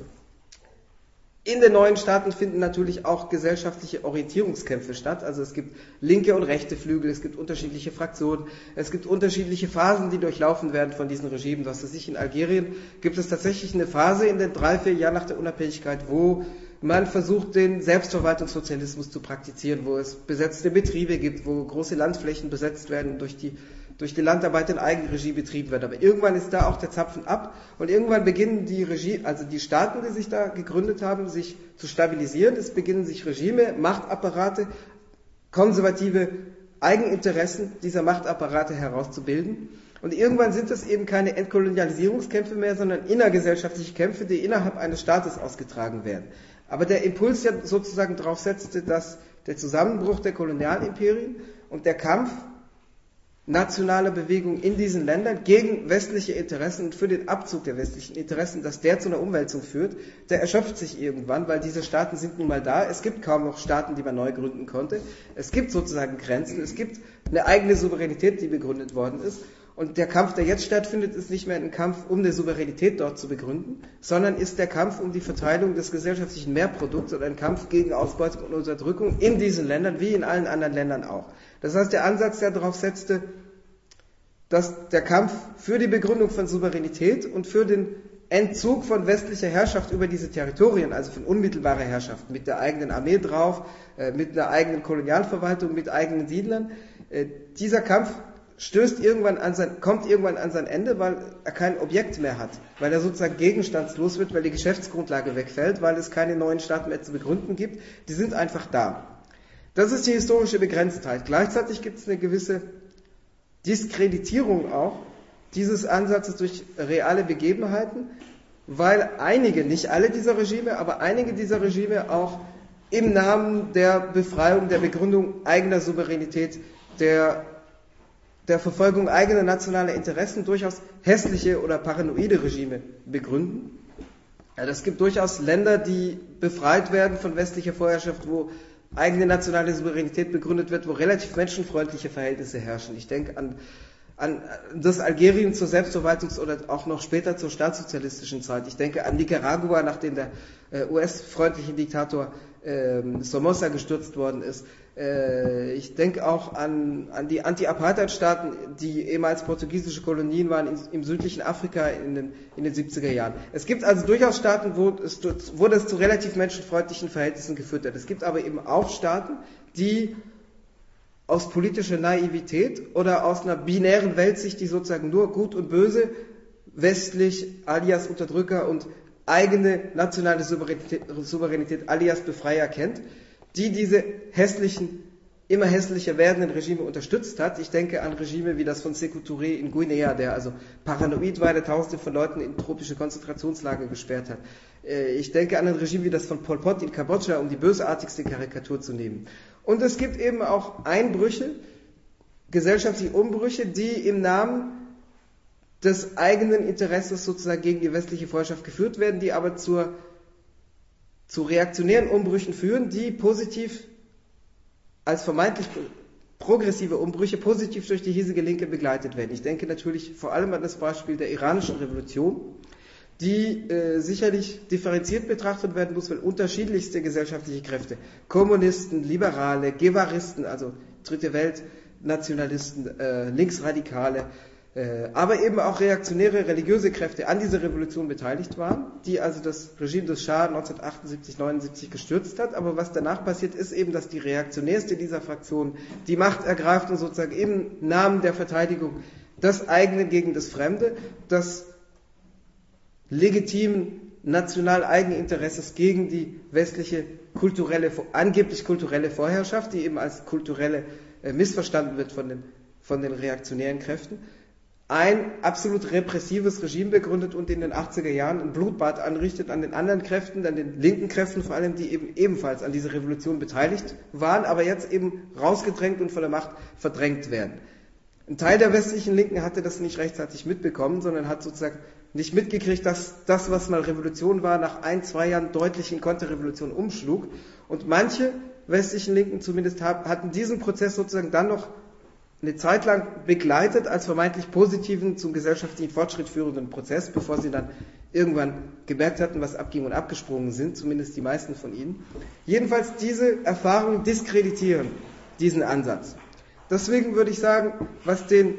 In den neuen Staaten finden natürlich auch gesellschaftliche Orientierungskämpfe statt. Also es gibt linke und rechte Flügel, es gibt unterschiedliche Fraktionen, es gibt unterschiedliche Phasen, die durchlaufen werden von diesen Regimen. Was weiß ich, in Algerien gibt es tatsächlich eine Phase in den drei, vier Jahren nach der Unabhängigkeit, wo man versucht, den Selbstverwaltungssozialismus zu praktizieren, wo es besetzte Betriebe gibt, wo große Landflächen besetzt werden durch die durch die Landarbeit in Eigenregie betrieben wird. Aber irgendwann ist da auch der Zapfen ab und irgendwann beginnen die Regie, also die Staaten, die sich da gegründet haben, sich zu stabilisieren. Es beginnen sich Regime, Machtapparate, konservative Eigeninteressen dieser Machtapparate herauszubilden. Und irgendwann sind es eben keine Entkolonialisierungskämpfe mehr, sondern innergesellschaftliche Kämpfe, die innerhalb eines Staates ausgetragen werden. Aber der Impuls ja sozusagen darauf setzte, dass der Zusammenbruch der Kolonialimperien und der Kampf nationale Bewegung in diesen Ländern gegen westliche Interessen und für den Abzug der westlichen Interessen, dass der zu einer Umwälzung führt, der erschöpft sich irgendwann, weil diese Staaten sind nun mal da. Es gibt kaum noch Staaten, die man neu gründen konnte. Es gibt sozusagen Grenzen. Es gibt eine eigene Souveränität, die begründet worden ist. Und der Kampf, der jetzt stattfindet, ist nicht mehr ein Kampf, um eine Souveränität dort zu begründen, sondern ist der Kampf um die Verteilung des gesellschaftlichen Mehrprodukts und ein Kampf gegen Ausbeutung und Unterdrückung in diesen Ländern, wie in allen anderen Ländern auch. Das heißt, der Ansatz, der darauf setzte, dass der Kampf für die Begründung von Souveränität und für den Entzug von westlicher Herrschaft über diese Territorien, also von unmittelbarer Herrschaft, mit der eigenen Armee drauf, mit einer eigenen Kolonialverwaltung, mit eigenen Siedlern, dieser Kampf stößt irgendwann an sein, kommt irgendwann an sein Ende, weil er kein Objekt mehr hat, weil er sozusagen gegenstandslos wird, weil die Geschäftsgrundlage wegfällt, weil es keine neuen Staaten mehr zu begründen gibt. Die sind einfach da. Das ist die historische Begrenztheit. Gleichzeitig gibt es eine gewisse Diskreditierung auch dieses Ansatzes durch reale Begebenheiten, weil einige, nicht alle dieser Regime, aber einige dieser Regime auch im Namen der Befreiung, der Begründung eigener Souveränität, der, der Verfolgung eigener nationaler Interessen durchaus hässliche oder paranoide Regime begründen. Ja, es gibt durchaus Länder, die befreit werden von westlicher Vorherrschaft, wo eigene nationale Souveränität begründet wird, wo relativ menschenfreundliche Verhältnisse herrschen. Ich denke an, an das Algerien zur Selbstverwaltungs- oder auch noch später zur staatssozialistischen Zeit. Ich denke an Nicaragua, nachdem der äh, U S-freundliche Diktator äh, Somoza gestürzt worden ist. Äh, ich denke auch an, an die Anti-Apartheid-Staaten, die ehemals portugiesische Kolonien waren in, im südlichen Afrika in den, in den siebziger Jahren. Es gibt also durchaus Staaten, wo, es, wo das zu relativ menschenfreundlichen Verhältnissen geführt hat. Es gibt aber eben auch Staaten, die aus politischer Naivität oder aus einer binären Weltsicht, die sozusagen nur Gut und Böse, westlich alias Unterdrücker und eigene nationale Souveränität, Souveränität alias Befreier kennt, die diese hässlichen, immer hässlicher werdenden Regime unterstützt hat. Ich denke an Regime wie das von Sékou Touré in Guinea, der also paranoid war, der Tausende von Leuten in tropische Konzentrationslager gesperrt hat. Ich denke an ein Regime wie das von Pol Pot in Kambodscha, um die bösartigste Karikatur zu nehmen. Und es gibt eben auch Einbrüche, gesellschaftliche Umbrüche, die im Namen des eigenen Interesses sozusagen gegen die westliche Vorherrschaft geführt werden, die aber zur, zu reaktionären Umbrüchen führen, die positiv als vermeintlich progressive Umbrüche positiv durch die hiesige Linke begleitet werden. Ich denke natürlich vor allem an das Beispiel der iranischen Revolution, die äh, sicherlich differenziert betrachtet werden muss, weil unterschiedlichste gesellschaftliche Kräfte, Kommunisten, Liberale, Guevaristen, also Dritte Welt, Nationalisten, äh, Linksradikale, äh, aber eben auch reaktionäre religiöse Kräfte an dieser Revolution beteiligt waren, die also das Regime des Schah neunzehnhundertachtundsiebzig neunundsiebzig gestürzt hat. Aber was danach passiert, ist eben, dass die reaktionärste dieser Fraktionen die Macht ergreift und sozusagen im Namen der Verteidigung des eigenen gegen das Fremde, das legitimen national Eigeninteresses gegen die westliche kulturelle, angeblich kulturelle Vorherrschaft, die eben als kulturelle äh, missverstanden wird von den, von den reaktionären Kräften, ein absolut repressives Regime begründet und in den achtziger Jahren ein Blutbad anrichtet an den anderen Kräften, an den linken Kräften vor allem, die eben ebenfalls an dieser Revolution beteiligt waren, aber jetzt eben rausgedrängt und von der Macht verdrängt werden. Ein Teil der westlichen Linken hatte das nicht rechtzeitig mitbekommen, sondern hat sozusagen nicht mitgekriegt, dass das, was mal Revolution war, nach ein, zwei Jahren deutlich in Konterrevolution umschlug. Und manche westlichen Linken zumindest hatten diesen Prozess sozusagen dann noch eine Zeit lang begleitet als vermeintlich positiven, zum gesellschaftlichen Fortschritt führenden Prozess, bevor sie dann irgendwann gemerkt hatten, was abging und abgesprungen sind, zumindest die meisten von ihnen. Jedenfalls diese Erfahrungen diskreditieren diesen Ansatz. Deswegen würde ich sagen, was den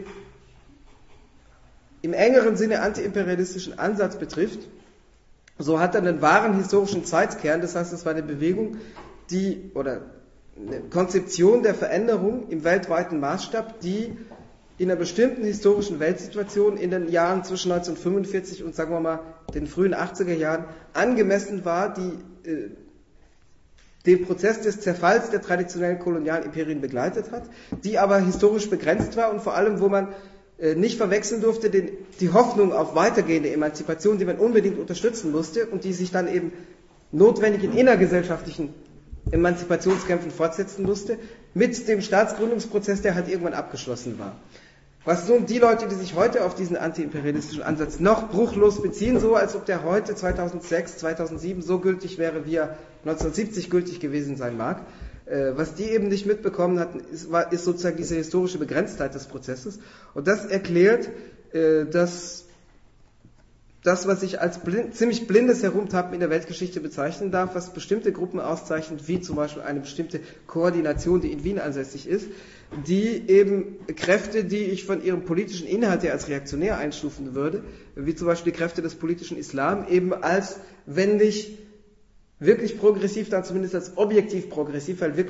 im engeren Sinne antiimperialistischen Ansatz betrifft, so hat er einen wahren historischen Zeitkern, das heißt, es war eine Bewegung, die, oder eine Konzeption der Veränderung im weltweiten Maßstab, die in einer bestimmten historischen Weltsituation in den Jahren zwischen neunzehnhundertfünfundvierzig und sagen wir mal den frühen achtziger Jahren angemessen war, die äh, den Prozess des Zerfalls der traditionellen kolonialen Imperien begleitet hat, die aber historisch begrenzt war und vor allem, wo man äh, nicht verwechseln durfte, den, die Hoffnung auf weitergehende Emanzipation, die man unbedingt unterstützen musste und die sich dann eben notwendig in innergesellschaftlichen Emanzipationskämpfen fortsetzen musste, mit dem Staatsgründungsprozess, der halt irgendwann abgeschlossen war. Was nun die Leute, die sich heute auf diesen antiimperialistischen Ansatz noch bruchlos beziehen, so als ob der heute zweitausendsechs, zweitausendsieben so gültig wäre, wie er neunzehnhundertsiebzig gültig gewesen sein mag, äh, was die eben nicht mitbekommen hatten, ist, war, ist sozusagen diese historische Begrenztheit des Prozesses. Und das erklärt, äh, dass das, was ich als blind, ziemlich blindes Herumtappen in der Weltgeschichte bezeichnen darf, was bestimmte Gruppen auszeichnet, wie zum Beispiel eine bestimmte Koordination, die in Wien ansässig ist, die eben Kräfte, die ich von ihrem politischen Inhalt her als reaktionär einstufen würde, wie zum Beispiel die Kräfte des politischen Islam, eben als, wenn nicht wirklich progressiv, dann zumindest als objektiv progressiv, weil wirklich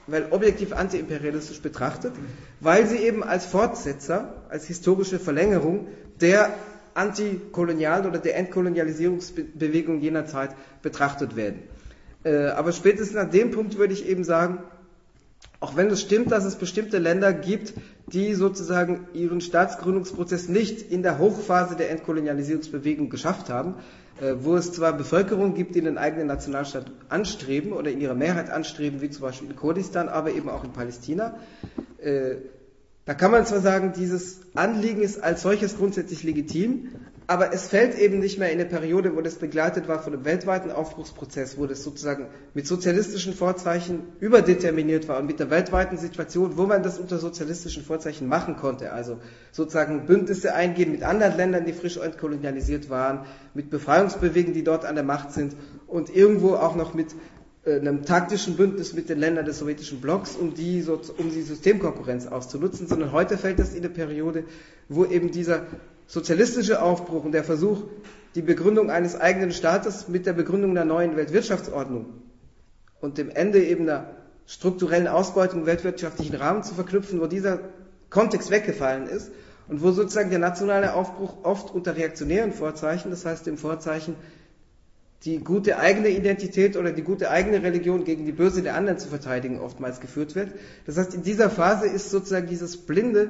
weil objektiv antiimperialistisch betrachtet, weil sie eben als Fortsetzer, als historische Verlängerung der antikolonialen oder der Entkolonialisierungsbewegung jener Zeit betrachtet werden. Äh, aber spätestens an dem Punkt würde ich eben sagen, auch wenn es stimmt, dass es bestimmte Länder gibt, die sozusagen ihren Staatsgründungsprozess nicht in der Hochphase der Entkolonialisierungsbewegung geschafft haben, äh, wo es zwar Bevölkerungen gibt, die den eigenen Nationalstaat anstreben oder in ihrer Mehrheit anstreben, wie zum Beispiel in Kurdistan, aber eben auch in Palästina. Äh, da kann man zwar sagen, dieses Anliegen ist als solches grundsätzlich legitim, aber es fällt eben nicht mehr in eine Periode, wo das begleitet war von einem weltweiten Aufbruchsprozess, wo das sozusagen mit sozialistischen Vorzeichen überdeterminiert war und mit der weltweiten Situation, wo man das unter sozialistischen Vorzeichen machen konnte. Also sozusagen Bündnisse eingehen mit anderen Ländern, die frisch entkolonialisiert waren, mit Befreiungsbewegungen, die dort an der Macht sind und irgendwo auch noch mit äh, einem taktischen Bündnis mit den Ländern des sowjetischen Blocks, um die, so, um die Systemkonkurrenz auszunutzen, sondern heute fällt das in eine Periode, wo eben dieser sozialistische Aufbruch und der Versuch, die Begründung eines eigenen Staates mit der Begründung einer neuen Weltwirtschaftsordnung und dem Ende eben einer strukturellen Ausbeutung im weltwirtschaftlichen Rahmen zu verknüpfen, wo dieser Kontext weggefallen ist und wo sozusagen der nationale Aufbruch oft unter reaktionären Vorzeichen, das heißt dem Vorzeichen, die gute eigene Identität oder die gute eigene Religion gegen die böse der anderen zu verteidigen, oftmals geführt wird. Das heißt, in dieser Phase ist sozusagen dieses blinde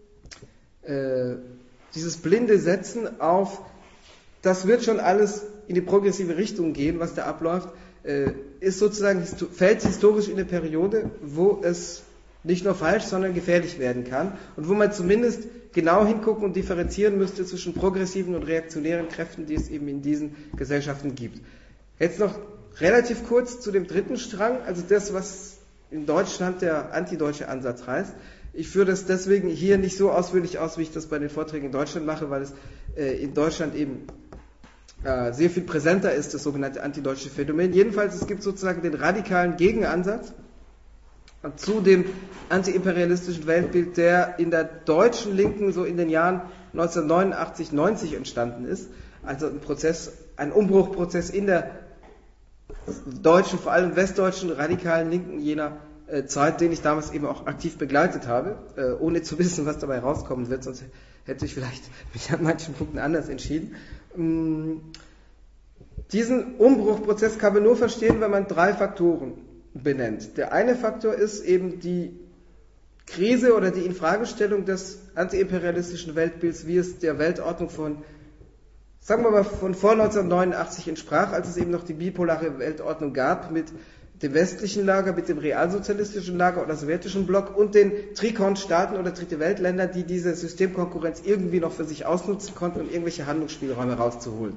äh, Dieses blinde Setzen auf, das wird schon alles in die progressive Richtung gehen, was da abläuft, äh, ist sozusagen, fällt historisch in eine Periode, wo es nicht nur falsch, sondern gefährlich werden kann und wo man zumindest genau hingucken und differenzieren müsste zwischen progressiven und reaktionären Kräften, die es eben in diesen Gesellschaften gibt. Jetzt noch relativ kurz zu dem dritten Strang, also das, was in Deutschland der antideutsche Ansatz heißt. Ich führe das deswegen hier nicht so ausführlich aus, wie ich das bei den Vorträgen in Deutschland mache, weil es äh, in Deutschland eben äh, sehr viel präsenter ist, das sogenannte antideutsche Phänomen. Jedenfalls, es gibt sozusagen den radikalen Gegenansatz zu dem antiimperialistischen Weltbild, der in der deutschen Linken so in den Jahren neunzehnhundertneunundachtzig, neunzig entstanden ist. Also ein Prozess, ein Umbruchprozess in der deutschen, vor allem westdeutschen radikalen Linken jener Zeit, den ich damals eben auch aktiv begleitet habe, äh, ohne zu wissen, was dabei rauskommen wird, sonst hätte ich vielleicht mich an manchen Punkten anders entschieden. Ähm, diesen Umbruchprozess kann man nur verstehen, wenn man drei Faktoren benennt. Der eine Faktor ist eben die Krise oder die Infragestellung des antiimperialistischen Weltbilds, wie es der Weltordnung von, sagen wir mal, von vor neunzehnhundertneunundachtzig entsprach, als es eben noch die bipolare Weltordnung gab mit dem westlichen Lager, mit dem realsozialistischen Lager oder sowjetischen Block und den Trikon-Staaten oder Dritte Weltländer, die diese Systemkonkurrenz irgendwie noch für sich ausnutzen konnten, um irgendwelche Handlungsspielräume rauszuholen.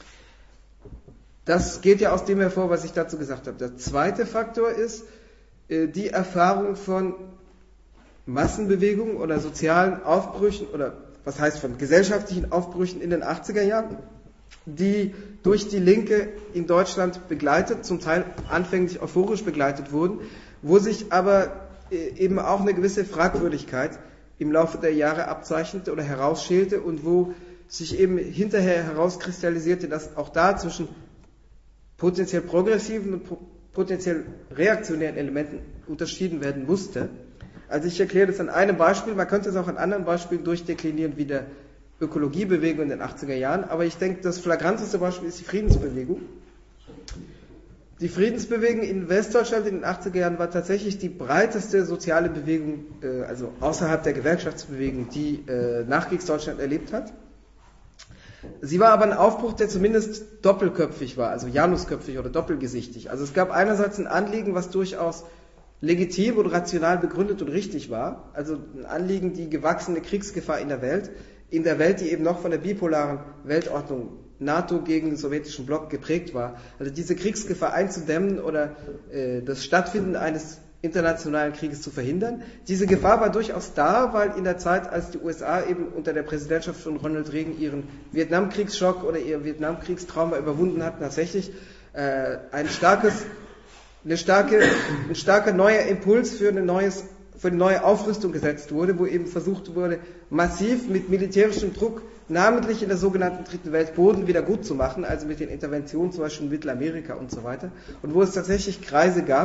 Das geht ja aus dem hervor, was ich dazu gesagt habe. Der zweite Faktor ist äh, die Erfahrung von Massenbewegungen oder sozialen Aufbrüchen oder was heißt von gesellschaftlichen Aufbrüchen in den achtziger Jahren, die durch die Linke in Deutschland begleitet, zum Teil anfänglich euphorisch begleitet wurden, wo sich aber eben auch eine gewisse Fragwürdigkeit im Laufe der Jahre abzeichnete oder herausschälte und wo sich eben hinterher herauskristallisierte, dass auch da zwischen potenziell progressiven und potenziell reaktionären Elementen unterschieden werden musste. Also ich erkläre das an einem Beispiel, man könnte es auch an anderen Beispielen durchdeklinieren, wie der Ökologiebewegung in den achtziger Jahren, aber ich denke, das flagranteste Beispiel ist die Friedensbewegung. Die Friedensbewegung in Westdeutschland in den achtziger Jahren war tatsächlich die breiteste soziale Bewegung, äh, also außerhalb der Gewerkschaftsbewegung, die äh, Nachkriegsdeutschland erlebt hat. Sie war aber ein Aufbruch, der zumindest doppelköpfig war, also janusköpfig oder doppelgesichtig. Also es gab einerseits ein Anliegen, was durchaus legitim und rational begründet und richtig war, also ein Anliegen, die gewachsene Kriegsgefahr in der Welt, in der Welt, die eben noch von der bipolaren Weltordnung NATO gegen den sowjetischen Block geprägt war. Also diese Kriegsgefahr einzudämmen oder äh, das Stattfinden eines internationalen Krieges zu verhindern. Diese Gefahr war durchaus da, weil in der Zeit, als die U S A eben unter der Präsidentschaft von Ronald Reagan ihren Vietnamkriegsschock oder ihr Vietnamkriegstrauma überwunden hatten, tatsächlich äh, ein starkes, eine starke, ein starker neuer Impuls für eine neues für eine neue Aufrüstung gesetzt wurde, wo eben versucht wurde, massiv mit militärischem Druck, namentlich in der sogenannten Dritten Welt, Boden wieder gut zu machen, also mit den Interventionen zum Beispiel in Mittelamerika und so weiter, und wo es tatsächlich Kreise gab,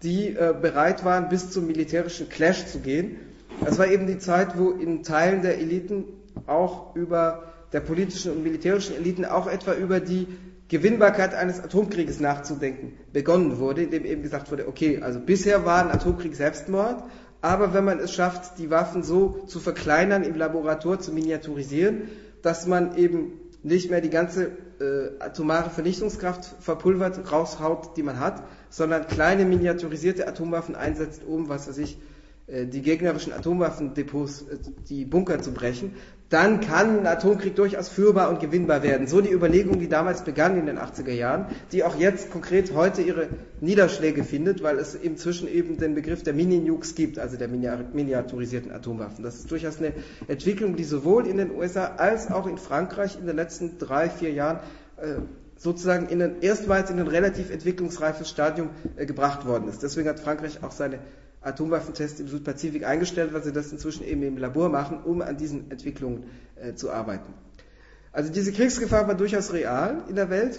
die äh, bereit waren, bis zum militärischen Clash zu gehen. Das war eben die Zeit, wo in Teilen der Eliten auch über der politischen und militärischen Eliten auch etwa über die Gewinnbarkeit eines Atomkrieges nachzudenken begonnen wurde, indem eben gesagt wurde, okay, also bisher war ein Atomkrieg Selbstmord, aber wenn man es schafft, die Waffen so zu verkleinern, im Laborator zu miniaturisieren, dass man eben nicht mehr die ganze äh, atomare Vernichtungskraft verpulvert, raushaut, die man hat, sondern kleine miniaturisierte Atomwaffen einsetzt, um, was weiß ich, äh, die gegnerischen Atomwaffendepots, äh, die Bunker zu brechen, dann kann ein Atomkrieg durchaus führbar und gewinnbar werden. So die Überlegung, die damals begann in den achtziger Jahren, die auch jetzt konkret heute ihre Niederschläge findet, weil es inzwischen eben den Begriff der Mini-Nukes gibt, also der miniaturisierten Atomwaffen. Das ist durchaus eine Entwicklung, die sowohl in den U S A als auch in Frankreich in den letzten drei, vier Jahren äh, sozusagen in ein, erstmals in ein relativ entwicklungsreifes Stadium äh, gebracht worden ist. Deswegen hat Frankreich auch seine Atomwaffentests im Südpazifik eingestellt, weil sie das inzwischen eben im Labor machen, um an diesen Entwicklungen äh, zu arbeiten. Also diese Kriegsgefahr war durchaus real in der Welt,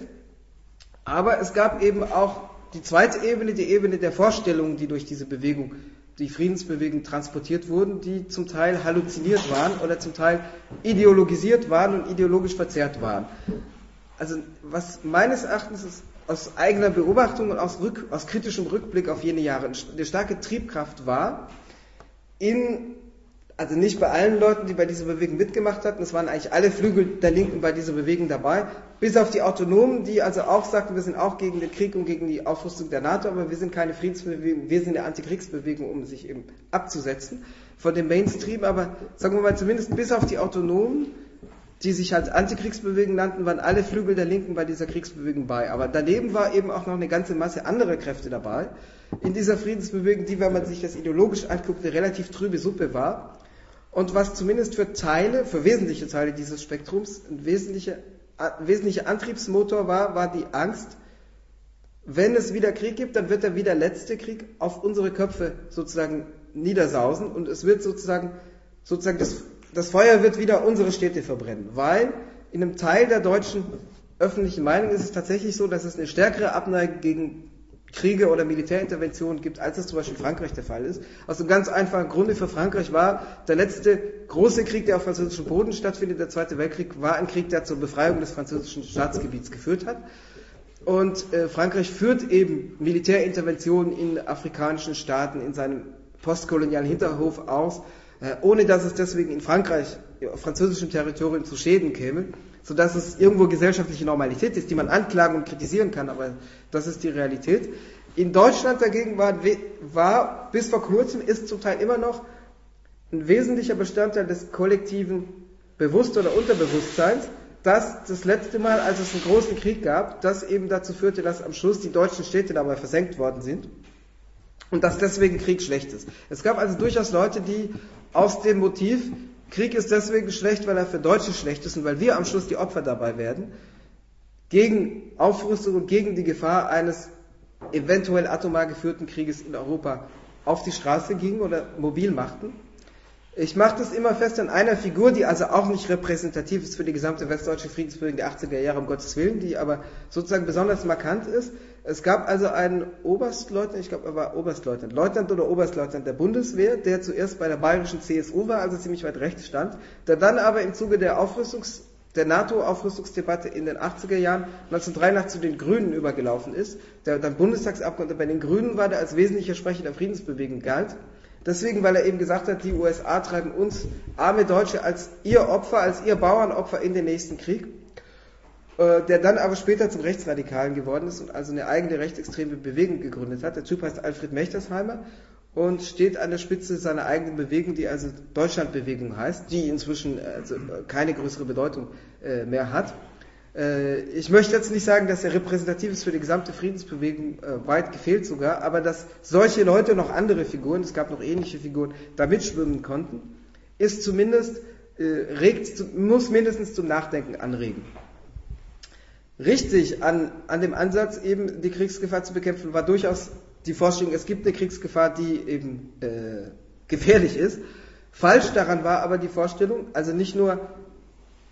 aber es gab eben auch die zweite Ebene, die Ebene der Vorstellungen, die durch diese Bewegung, die Friedensbewegung transportiert wurden, die zum Teil halluziniert waren oder zum Teil ideologisiert waren und ideologisch verzerrt waren. Also was meines Erachtens ist, aus eigener Beobachtung und aus, Rück, aus kritischem Rückblick auf jene Jahre eine starke Triebkraft war, in, also nicht bei allen Leuten, die bei dieser Bewegung mitgemacht hatten, es waren eigentlich alle Flügel der Linken bei dieser Bewegung dabei, bis auf die Autonomen, die also auch sagten, wir sind auch gegen den Krieg und gegen die Aufrüstung der NATO, aber wir sind keine Friedensbewegung, wir sind eine Antikriegsbewegung, um sich eben abzusetzen von dem Mainstream, aber sagen wir mal zumindest bis auf die Autonomen, die sich als Antikriegsbewegung nannten, waren alle Flügel der Linken bei dieser Kriegsbewegung bei. Aber daneben war eben auch noch eine ganze Masse anderer Kräfte dabei in dieser Friedensbewegung, die, wenn man sich das ideologisch anguckt, eine relativ trübe Suppe war. Und was zumindest für Teile, für wesentliche Teile dieses Spektrums ein wesentlicher, ein wesentlicher Antriebsmotor war, war die Angst, wenn es wieder Krieg gibt, dann wird der wieder letzte Krieg auf unsere Köpfe sozusagen niedersausen und es wird sozusagen, sozusagen das Das Feuer wird wieder unsere Städte verbrennen, weil in einem Teil der deutschen öffentlichen Meinung ist es tatsächlich so, dass es eine stärkere Abneigung gegen Kriege oder Militärinterventionen gibt, als es zum Beispiel in Frankreich der Fall ist. Aus einem ganz einfachen Grunde für Frankreich war der letzte große Krieg, der auf französischem Boden stattfindet, der Zweite Weltkrieg, war ein Krieg, der zur Befreiung des französischen Staatsgebiets geführt hat. Und äh, Frankreich führt eben Militärinterventionen in afrikanischen Staaten in seinem postkolonialen Hinterhof aus, ohne dass es deswegen in Frankreich, auf französischem Territorium zu Schäden käme, sodass es irgendwo gesellschaftliche Normalität ist, die man anklagen und kritisieren kann, aber das ist die Realität. In Deutschland dagegen war, war bis vor kurzem, ist zum Teil immer noch ein wesentlicher Bestandteil des kollektiven Bewusst- oder Unterbewusstseins, dass das letzte Mal, als es einen großen Krieg gab, das eben dazu führte, dass am Schluss die deutschen Städte dabei versenkt worden sind und dass deswegen Krieg schlecht ist. Es gab also durchaus Leute, die aus dem Motiv, Krieg ist deswegen schlecht, weil er für Deutsche schlecht ist und weil wir am Schluss die Opfer dabei werden, gegen Aufrüstung und gegen die Gefahr eines eventuell atomar geführten Krieges in Europa auf die Straße gingen oder mobil machten. Ich mache das immer fest an einer Figur, die also auch nicht repräsentativ ist für die gesamte westdeutsche Friedensbewegung der achtziger Jahre, um Gottes Willen, die aber sozusagen besonders markant ist. Es gab also einen Oberstleutnant, ich glaube er war Oberstleutnant, Leutnant oder Oberstleutnant der Bundeswehr, der zuerst bei der bayerischen C S U war, also ziemlich weit rechts stand, der dann aber im Zuge der Aufrüstungs- der NATO-Aufrüstungsdebatte in den achtziger Jahren neunzehnhundertdreiundachtzig zu den Grünen übergelaufen ist, der dann Bundestagsabgeordneter bei den Grünen war, der als wesentlicher Sprecher der Friedensbewegung galt. Deswegen, weil er eben gesagt hat, die U S A treiben uns arme Deutsche als ihr Opfer, als ihr Bauernopfer in den nächsten Krieg, äh, der dann aber später zum Rechtsradikalen geworden ist und also eine eigene rechtsextreme Bewegung gegründet hat. Der Typ heißt Alfred Mechtersheimer und steht an der Spitze seiner eigenen Bewegung, die also Deutschlandbewegung heißt, die inzwischen also keine größere Bedeutung äh, mehr hat. Ich möchte jetzt nicht sagen, dass er repräsentativ ist für die gesamte Friedensbewegung, weit gefehlt sogar, aber dass solche Leute, noch andere Figuren, es gab noch ähnliche Figuren, da mitschwimmen konnten, ist zumindest, regt, muss mindestens zum Nachdenken anregen. Richtig an, an dem Ansatz, eben die Kriegsgefahr zu bekämpfen, war durchaus die Vorstellung, es gibt eine Kriegsgefahr, die eben äh, gefährlich ist. Falsch daran war aber die Vorstellung, also nicht nur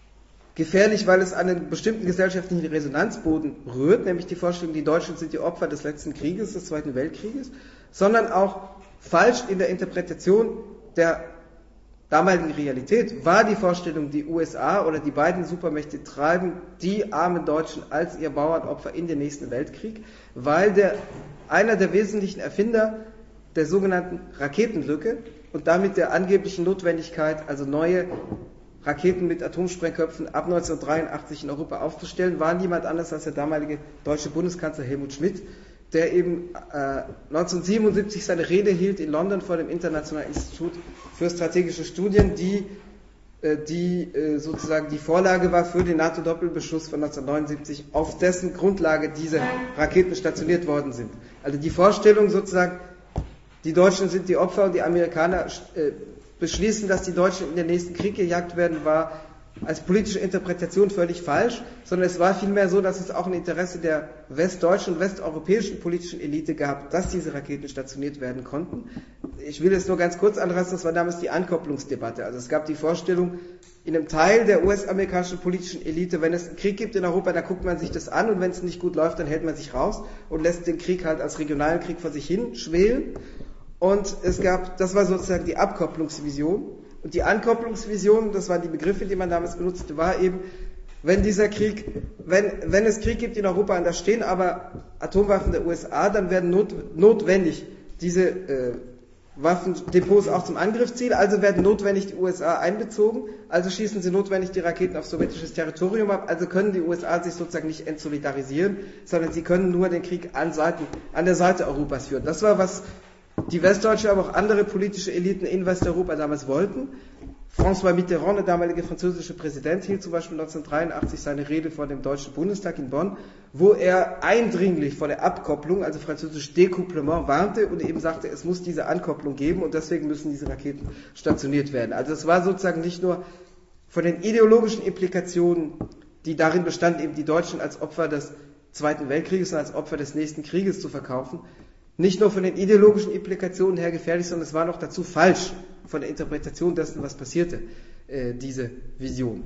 gefährlich, weil es an einen bestimmten gesellschaftlichen Resonanzboden rührt, nämlich die Vorstellung, die Deutschen sind die Opfer des letzten Krieges, des Zweiten Weltkrieges, sondern auch falsch in der Interpretation der damaligen Realität war die Vorstellung, die U S A oder die beiden Supermächte treiben die armen Deutschen als ihr Bauernopfer in den nächsten Weltkrieg, weil der, einer der wesentlichen Erfinder der sogenannten Raketenlücke und damit der angeblichen Notwendigkeit, also neue Raketen mit Atomsprengköpfen ab neunzehnhundertdreiundachtzig in Europa aufzustellen, war niemand anders als der damalige deutsche Bundeskanzler Helmut Schmidt, der eben äh, neunzehnhundertsiebenundsiebzig seine Rede hielt in London vor dem Internationalen Institut für strategische Studien, die, äh, die äh, sozusagen die Vorlage war für den NATO-Doppelbeschluss von neunzehnhundertneunundsiebzig, auf dessen Grundlage diese Raketen stationiert worden sind. Also die Vorstellung sozusagen, die Deutschen sind die Opfer und die Amerikaner äh, beschließen, dass die Deutschen in den nächsten Krieg gejagt werden, war als politische Interpretation völlig falsch, sondern es war vielmehr so, dass es auch ein Interesse der westdeutschen und westeuropäischen politischen Elite gab, dass diese Raketen stationiert werden konnten. Ich will es nur ganz kurz anreißen, das war damals die Ankopplungsdebatte. Also es gab die Vorstellung, in einem Teil der U S-amerikanischen politischen Elite, wenn es einen Krieg gibt in Europa, dann guckt man sich das an und wenn es nicht gut läuft, dann hält man sich raus und lässt den Krieg halt als regionalen Krieg vor sich hin schwelen. Und es gab, das war sozusagen die Abkopplungsvision. Und die Ankopplungsvision, das waren die Begriffe, die man damals benutzte, war eben, wenn dieser Krieg, wenn, wenn es Krieg gibt in Europa und da stehen aber Atomwaffen der U S A, dann werden not, notwendig diese äh, Waffendepots auch zum Angriffsziel, also werden notwendig die U S A einbezogen, also schießen sie notwendig die Raketen auf sowjetisches Territorium ab, also können die U S A sich sozusagen nicht entsolidarisieren, sondern sie können nur den Krieg an, Seiten, an der Seite Europas führen. Das war, was die westdeutsche, aber auch andere politische Eliten in Westeuropa damals wollten. François Mitterrand, der damalige französische Präsident, hielt zum Beispiel neunzehnhundertdreiundachtzig seine Rede vor dem Deutschen Bundestag in Bonn, wo er eindringlich vor der Abkopplung, also französisch Découplement, warnte und eben sagte, es muss diese Ankopplung geben und deswegen müssen diese Raketen stationiert werden. Also es war sozusagen nicht nur von den ideologischen Implikationen, die darin bestanden, eben die Deutschen als Opfer des Zweiten Weltkrieges und als Opfer des nächsten Krieges zu verkaufen, nicht nur von den ideologischen Implikationen her gefährlich, sondern es war noch dazu falsch von der Interpretation dessen, was passierte, äh, diese Vision.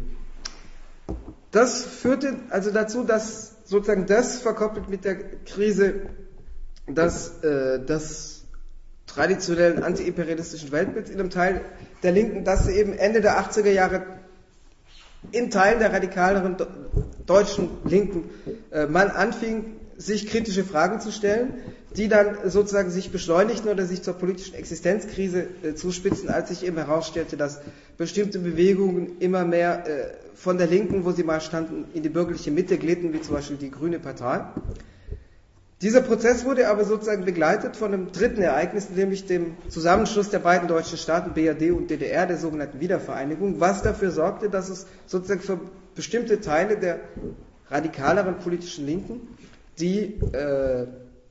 Das führte also dazu, dass sozusagen das verkoppelt mit der Krise des, äh, des traditionellen antiimperialistischen Weltbilds in einem Teil der Linken, dass sie eben Ende der achtziger Jahre in Teilen der radikaleren deutschen Linken äh, man anfing, sich kritische Fragen zu stellen, die dann sozusagen sich beschleunigten oder sich zur politischen Existenzkrise äh, zuspitzen, als sich eben herausstellte, dass bestimmte Bewegungen immer mehr äh, von der Linken, wo sie mal standen, in die bürgerliche Mitte glitten, wie zum Beispiel die Grüne Partei. Dieser Prozess wurde aber sozusagen begleitet von einem dritten Ereignis, nämlich dem Zusammenschluss der beiden deutschen Staaten B R D und D D R, der sogenannten Wiedervereinigung, was dafür sorgte, dass es sozusagen für bestimmte Teile der radikaleren politischen Linken, die, äh,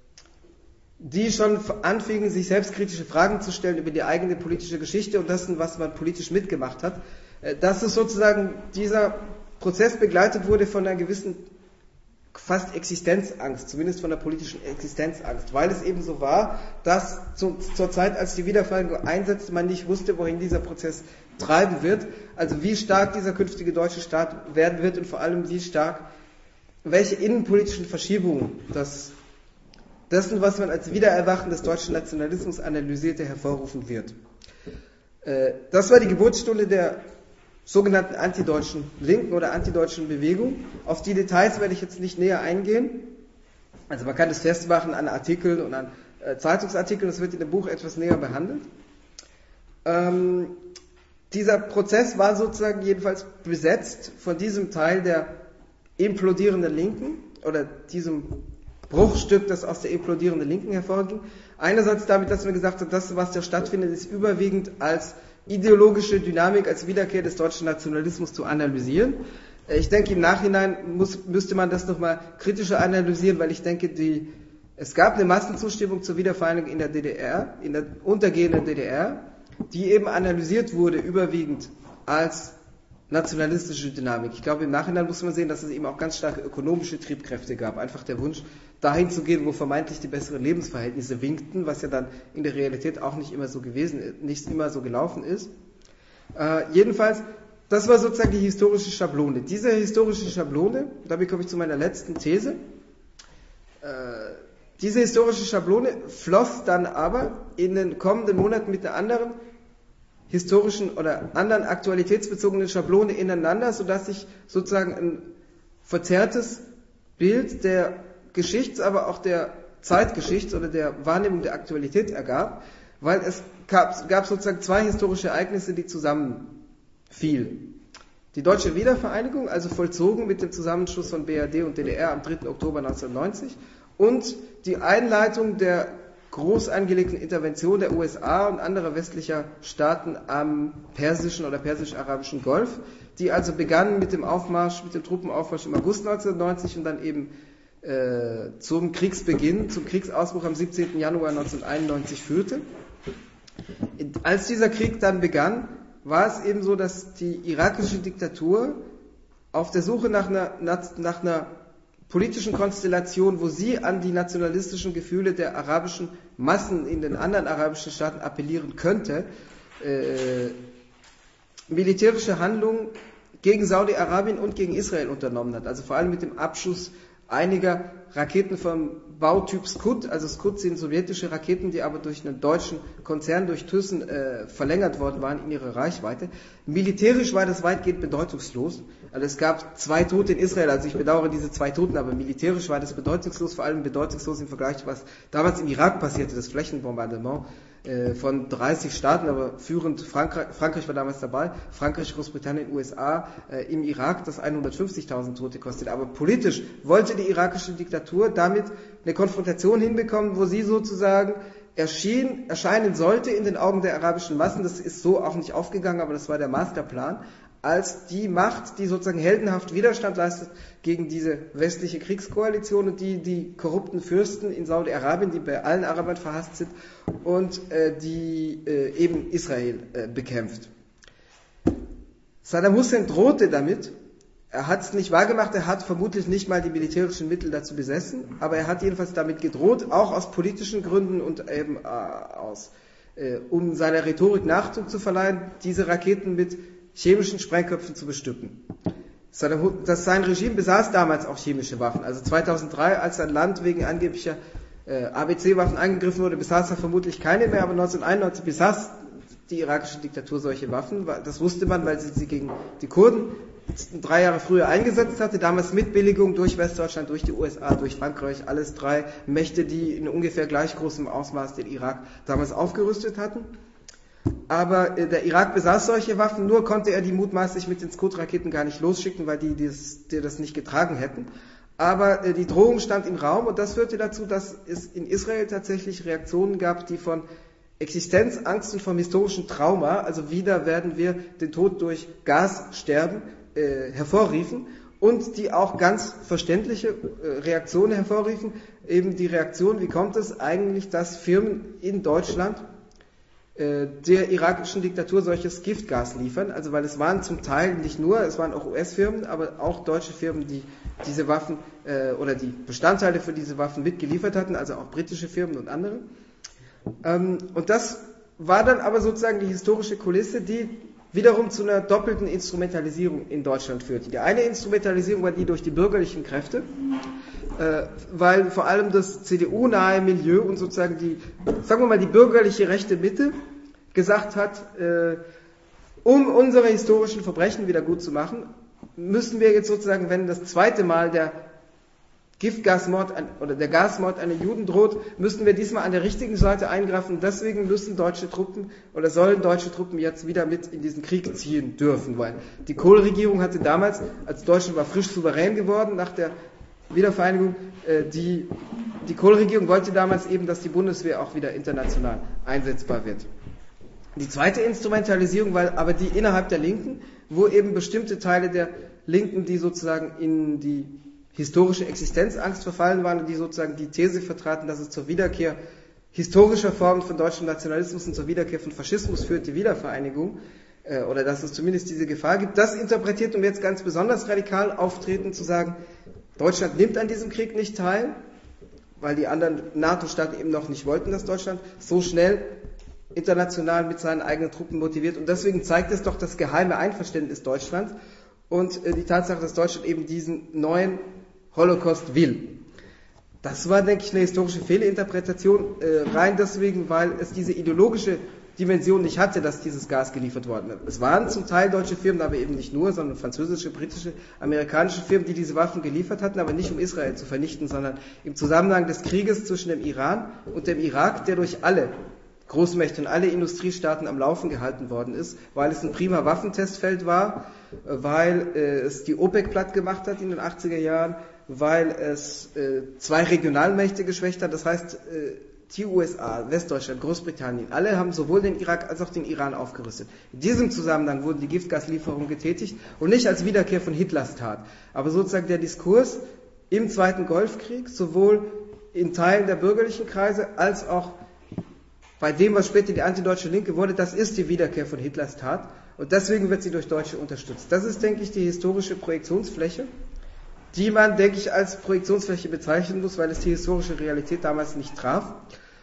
die schon anfingen, sich selbstkritische Fragen zu stellen über die eigene politische Geschichte und dessen, was man politisch mitgemacht hat, äh, dass es sozusagen dieser Prozess begleitet wurde von einer gewissen fast Existenzangst, zumindest von der politischen Existenzangst, weil es eben so war, dass zu, zur Zeit, als die Wiedervereinigung einsetzte, man nicht wusste, wohin dieser Prozess treiben wird, also wie stark dieser künftige deutsche Staat werden wird und vor allem wie stark, welche innenpolitischen Verschiebungen das, dessen, was man als Wiedererwachen des deutschen Nationalismus analysierte, hervorrufen wird. Äh, das war die Geburtsstunde der sogenannten antideutschen Linken oder antideutschen Bewegung. Auf die Details werde ich jetzt nicht näher eingehen. Also man kann das festmachen an Artikeln und an äh, Zeitungsartikeln, das wird in dem Buch etwas näher behandelt. Ähm, dieser Prozess war sozusagen jedenfalls besetzt von diesem Teil der implodierenden Linken oder diesem Bruchstück, das aus der implodierenden Linken hervorging. Einerseits damit, dass man gesagt hat, das, was da stattfindet, ist überwiegend als ideologische Dynamik, als Wiederkehr des deutschen Nationalismus zu analysieren. Ich denke, im Nachhinein muss, müsste man das nochmal kritischer analysieren, weil ich denke, die, es gab eine Massenzustimmung zur Wiedervereinigung in der D D R, in der untergehenden D D R, die eben analysiert wurde, überwiegend als nationalistische Dynamik. Ich glaube, im Nachhinein muss man sehen, dass es eben auch ganz starke ökonomische Triebkräfte gab. Einfach der Wunsch, dahin zu gehen, wo vermeintlich die besseren Lebensverhältnisse winkten, was ja dann in der Realität auch nicht immer so gewesen, nicht immer so gelaufen ist. Äh, jedenfalls, das war sozusagen die historische Schablone. Diese historische Schablone, damit komme ich zu meiner letzten These, äh, diese historische Schablone floss dann aber in den kommenden Monaten mit der anderen historischen oder anderen aktualitätsbezogenen Schablone ineinander, sodass sich sozusagen ein verzerrtes Bild der Geschichts-, aber auch der Zeitgeschichts- oder der Wahrnehmung der Aktualität ergab, weil es gab, gab sozusagen zwei historische Ereignisse, die zusammenfielen. Die deutsche Wiedervereinigung, also vollzogen mit dem Zusammenschluss von B R D und D D R am dritten Oktober neunzehnhundertneunzig, und die Einleitung der groß angelegten Intervention der U S A und anderer westlicher Staaten am persischen oder persisch-arabischen Golf, die also begann mit dem Aufmarsch, mit dem Truppenaufmarsch im August neunzehnhundertneunzig und dann eben äh, zum Kriegsbeginn, zum Kriegsausbruch am siebzehnten Januar neunzehnhunderteinundneunzig führte. Als dieser Krieg dann begann, war es eben so, dass die irakische Diktatur auf der Suche nach einer, nach einer politischen Konstellation, wo sie an die nationalistischen Gefühle der arabischen Massen in den anderen arabischen Staaten appellieren könnte, äh, militärische Handlungen gegen Saudi-Arabien und gegen Israel unternommen hat. Also vor allem mit dem Abschuss einiger Raketen vom Bautyp Scud. Also Scud sind sowjetische Raketen, die aber durch einen deutschen Konzern, durch Thyssen, äh, verlängert worden waren in ihrer Reichweite. Militärisch war das weitgehend bedeutungslos. Also es gab zwei Tote in Israel, also ich bedauere diese zwei Toten, aber militärisch war das bedeutungslos, vor allem bedeutungslos im Vergleich zu was damals im Irak passierte, das Flächenbombardement äh, von dreißig Staaten, aber führend Frankreich, Frankreich war damals dabei, Frankreich, Großbritannien, U S A, äh, im Irak, das hundertfünfzigtausend Tote kostet. Aber politisch wollte die irakische Diktatur damit eine Konfrontation hinbekommen, wo sie sozusagen erschien, erscheinen sollte in den Augen der arabischen Massen. Das ist so auch nicht aufgegangen, aber das war der Masterplan, als die Macht, die sozusagen heldenhaft Widerstand leistet gegen diese westliche Kriegskoalition und die die korrupten Fürsten in Saudi-Arabien, die bei allen Arabern verhasst sind, und äh, die äh, eben Israel äh, bekämpft. Saddam Hussein drohte damit. Er hat es nicht wahrgemacht, er hat vermutlich nicht mal die militärischen Mittel dazu besessen, aber er hat jedenfalls damit gedroht, auch aus politischen Gründen und eben äh, aus, äh, um seiner Rhetorik Nachdruck zu verleihen, diese Raketen mit chemischen Sprengköpfen zu bestücken. Das, sein Regime besaß damals auch chemische Waffen. Also zweitausenddrei, als sein Land wegen angeblicher äh, A B C-Waffen angegriffen wurde, besaß er vermutlich keine mehr, aber neunzehnhunderteinundneunzig besaß die irakische Diktatur solche Waffen. Das wusste man, weil sie sie gegen die Kurden drei Jahre früher eingesetzt hatte, damals mit Billigung durch Westdeutschland, durch die U S A, durch Frankreich, alles drei Mächte, die in ungefähr gleich großem Ausmaß den Irak damals aufgerüstet hatten. Aber äh, der Irak besaß solche Waffen, nur konnte er die mutmaßlich mit den Scud-Raketen gar nicht losschicken, weil die, die, das, die das nicht getragen hätten. Aber äh, die Drohung stand im Raum und das führte dazu, dass es in Israel tatsächlich Reaktionen gab, die von Existenzangst und vom historischen Trauma, also wieder werden wir den Tod durch Gas sterben, äh, hervorriefen und die auch ganz verständliche äh, Reaktionen hervorriefen. Eben die Reaktion, wie kommt es eigentlich, dass Firmen in Deutschland der irakischen Diktatur solches Giftgas liefern, also weil es waren zum Teil nicht nur, es waren auch U S-Firmen, aber auch deutsche Firmen, die diese Waffen äh, oder die Bestandteile für diese Waffen mitgeliefert hatten, also auch britische Firmen und andere. Ähm, und das war dann aber sozusagen die historische Kulisse, die wiederum zu einer doppelten Instrumentalisierung in Deutschland führte. Die eine Instrumentalisierung war die durch die bürgerlichen Kräfte, äh, weil vor allem das C D U-nahe Milieu und sozusagen die, sagen wir mal, die bürgerliche rechte Mitte gesagt hat, äh, um unsere historischen Verbrechen wieder gut zu machen, müssen wir jetzt sozusagen, wenn das zweite Mal der Giftgasmord an, oder der Gasmord an den Juden droht, müssen wir diesmal an der richtigen Seite eingreifen. Deswegen müssen deutsche Truppen oder sollen deutsche Truppen jetzt wieder mit in diesen Krieg ziehen dürfen, weil die Kohl-Regierung hatte damals, als Deutschland war frisch souverän geworden nach der Wiedervereinigung, äh, die, die Kohl-Regierung wollte damals eben, dass die Bundeswehr auch wieder international einsetzbar wird. Die zweite Instrumentalisierung war aber die innerhalb der Linken, wo eben bestimmte Teile der Linken, die sozusagen in die historische Existenzangst verfallen waren und die sozusagen die These vertraten, dass es zur Wiederkehr historischer Formen von deutschem Nationalismus und zur Wiederkehr von Faschismus führt, die Wiedervereinigung, äh, oder dass es zumindest diese Gefahr gibt. Das interpretiert, um jetzt ganz besonders radikal auftreten, zu sagen, Deutschland nimmt an diesem Krieg nicht teil, weil die anderen NATO-Staaten eben noch nicht wollten, dass Deutschland so schnell international mit seinen eigenen Truppen motiviert. Und deswegen zeigt es doch das geheime Einverständnis Deutschlands und äh, die Tatsache, dass Deutschland eben diesen neuen Holocaust will. Das war, denke ich, eine historische Fehlinterpretation, äh, rein deswegen, weil es diese ideologische Dimension nicht hatte, dass dieses Gas geliefert worden ist. Es waren zum Teil deutsche Firmen, aber eben nicht nur, sondern französische, britische, amerikanische Firmen, die diese Waffen geliefert hatten, aber nicht um Israel zu vernichten, sondern im Zusammenhang des Krieges zwischen dem Iran und dem Irak, der durch alle Großmächte und alle Industriestaaten am Laufen gehalten worden ist, weil es ein prima Waffentestfeld war, weil äh, es die OPEC platt gemacht hat in den achtziger Jahren, weil es äh, zwei Regionalmächte geschwächt hat, das heißt, äh, die U S A, Westdeutschland, Großbritannien, alle haben sowohl den Irak als auch den Iran aufgerüstet. In diesem Zusammenhang wurden die Giftgaslieferungen getätigt und nicht als Wiederkehr von Hitlers Tat. Aber sozusagen der Diskurs im Zweiten Golfkrieg, sowohl in Teilen der bürgerlichen Kreise als auch bei dem, was später die antideutsche Linke wurde, das ist die Wiederkehr von Hitlers Tat und deswegen wird sie durch Deutsche unterstützt. Das ist, denke ich, die historische Projektionsfläche, die man, denke ich, als Projektionsfläche bezeichnen muss, weil es die historische Realität damals nicht traf.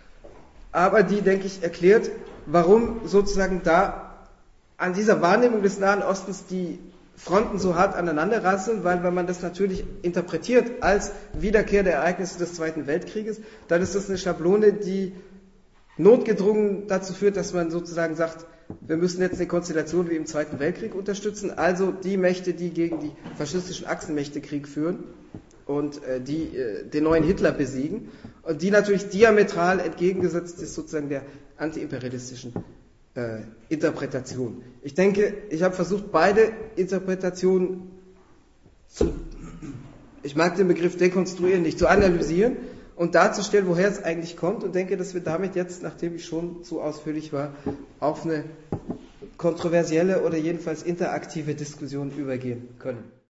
Aber die, denke ich, erklärt, warum sozusagen da an dieser Wahrnehmung des Nahen Ostens die Fronten so hart aneinander rasseln, weil wenn man das natürlich interpretiert als Wiederkehr der Ereignisse des Zweiten Weltkrieges, dann ist das eine Schablone, die notgedrungen dazu führt, dass man sozusagen sagt, wir müssen jetzt eine Konstellation wie im Zweiten Weltkrieg unterstützen, also die Mächte, die gegen die faschistischen Achsenmächte Krieg führen und äh, die äh, den neuen Hitler besiegen und die natürlich diametral entgegengesetzt ist sozusagen der antiimperialistischen äh, Interpretation. Ich denke, ich habe versucht, beide Interpretationen zu, ich mag den Begriff dekonstruieren, nicht zu analysieren und darzustellen, woher es eigentlich kommt und denke, dass wir damit jetzt, nachdem ich schon zu ausführlich war, auf eine kontroversielle oder jedenfalls interaktive Diskussion übergehen können.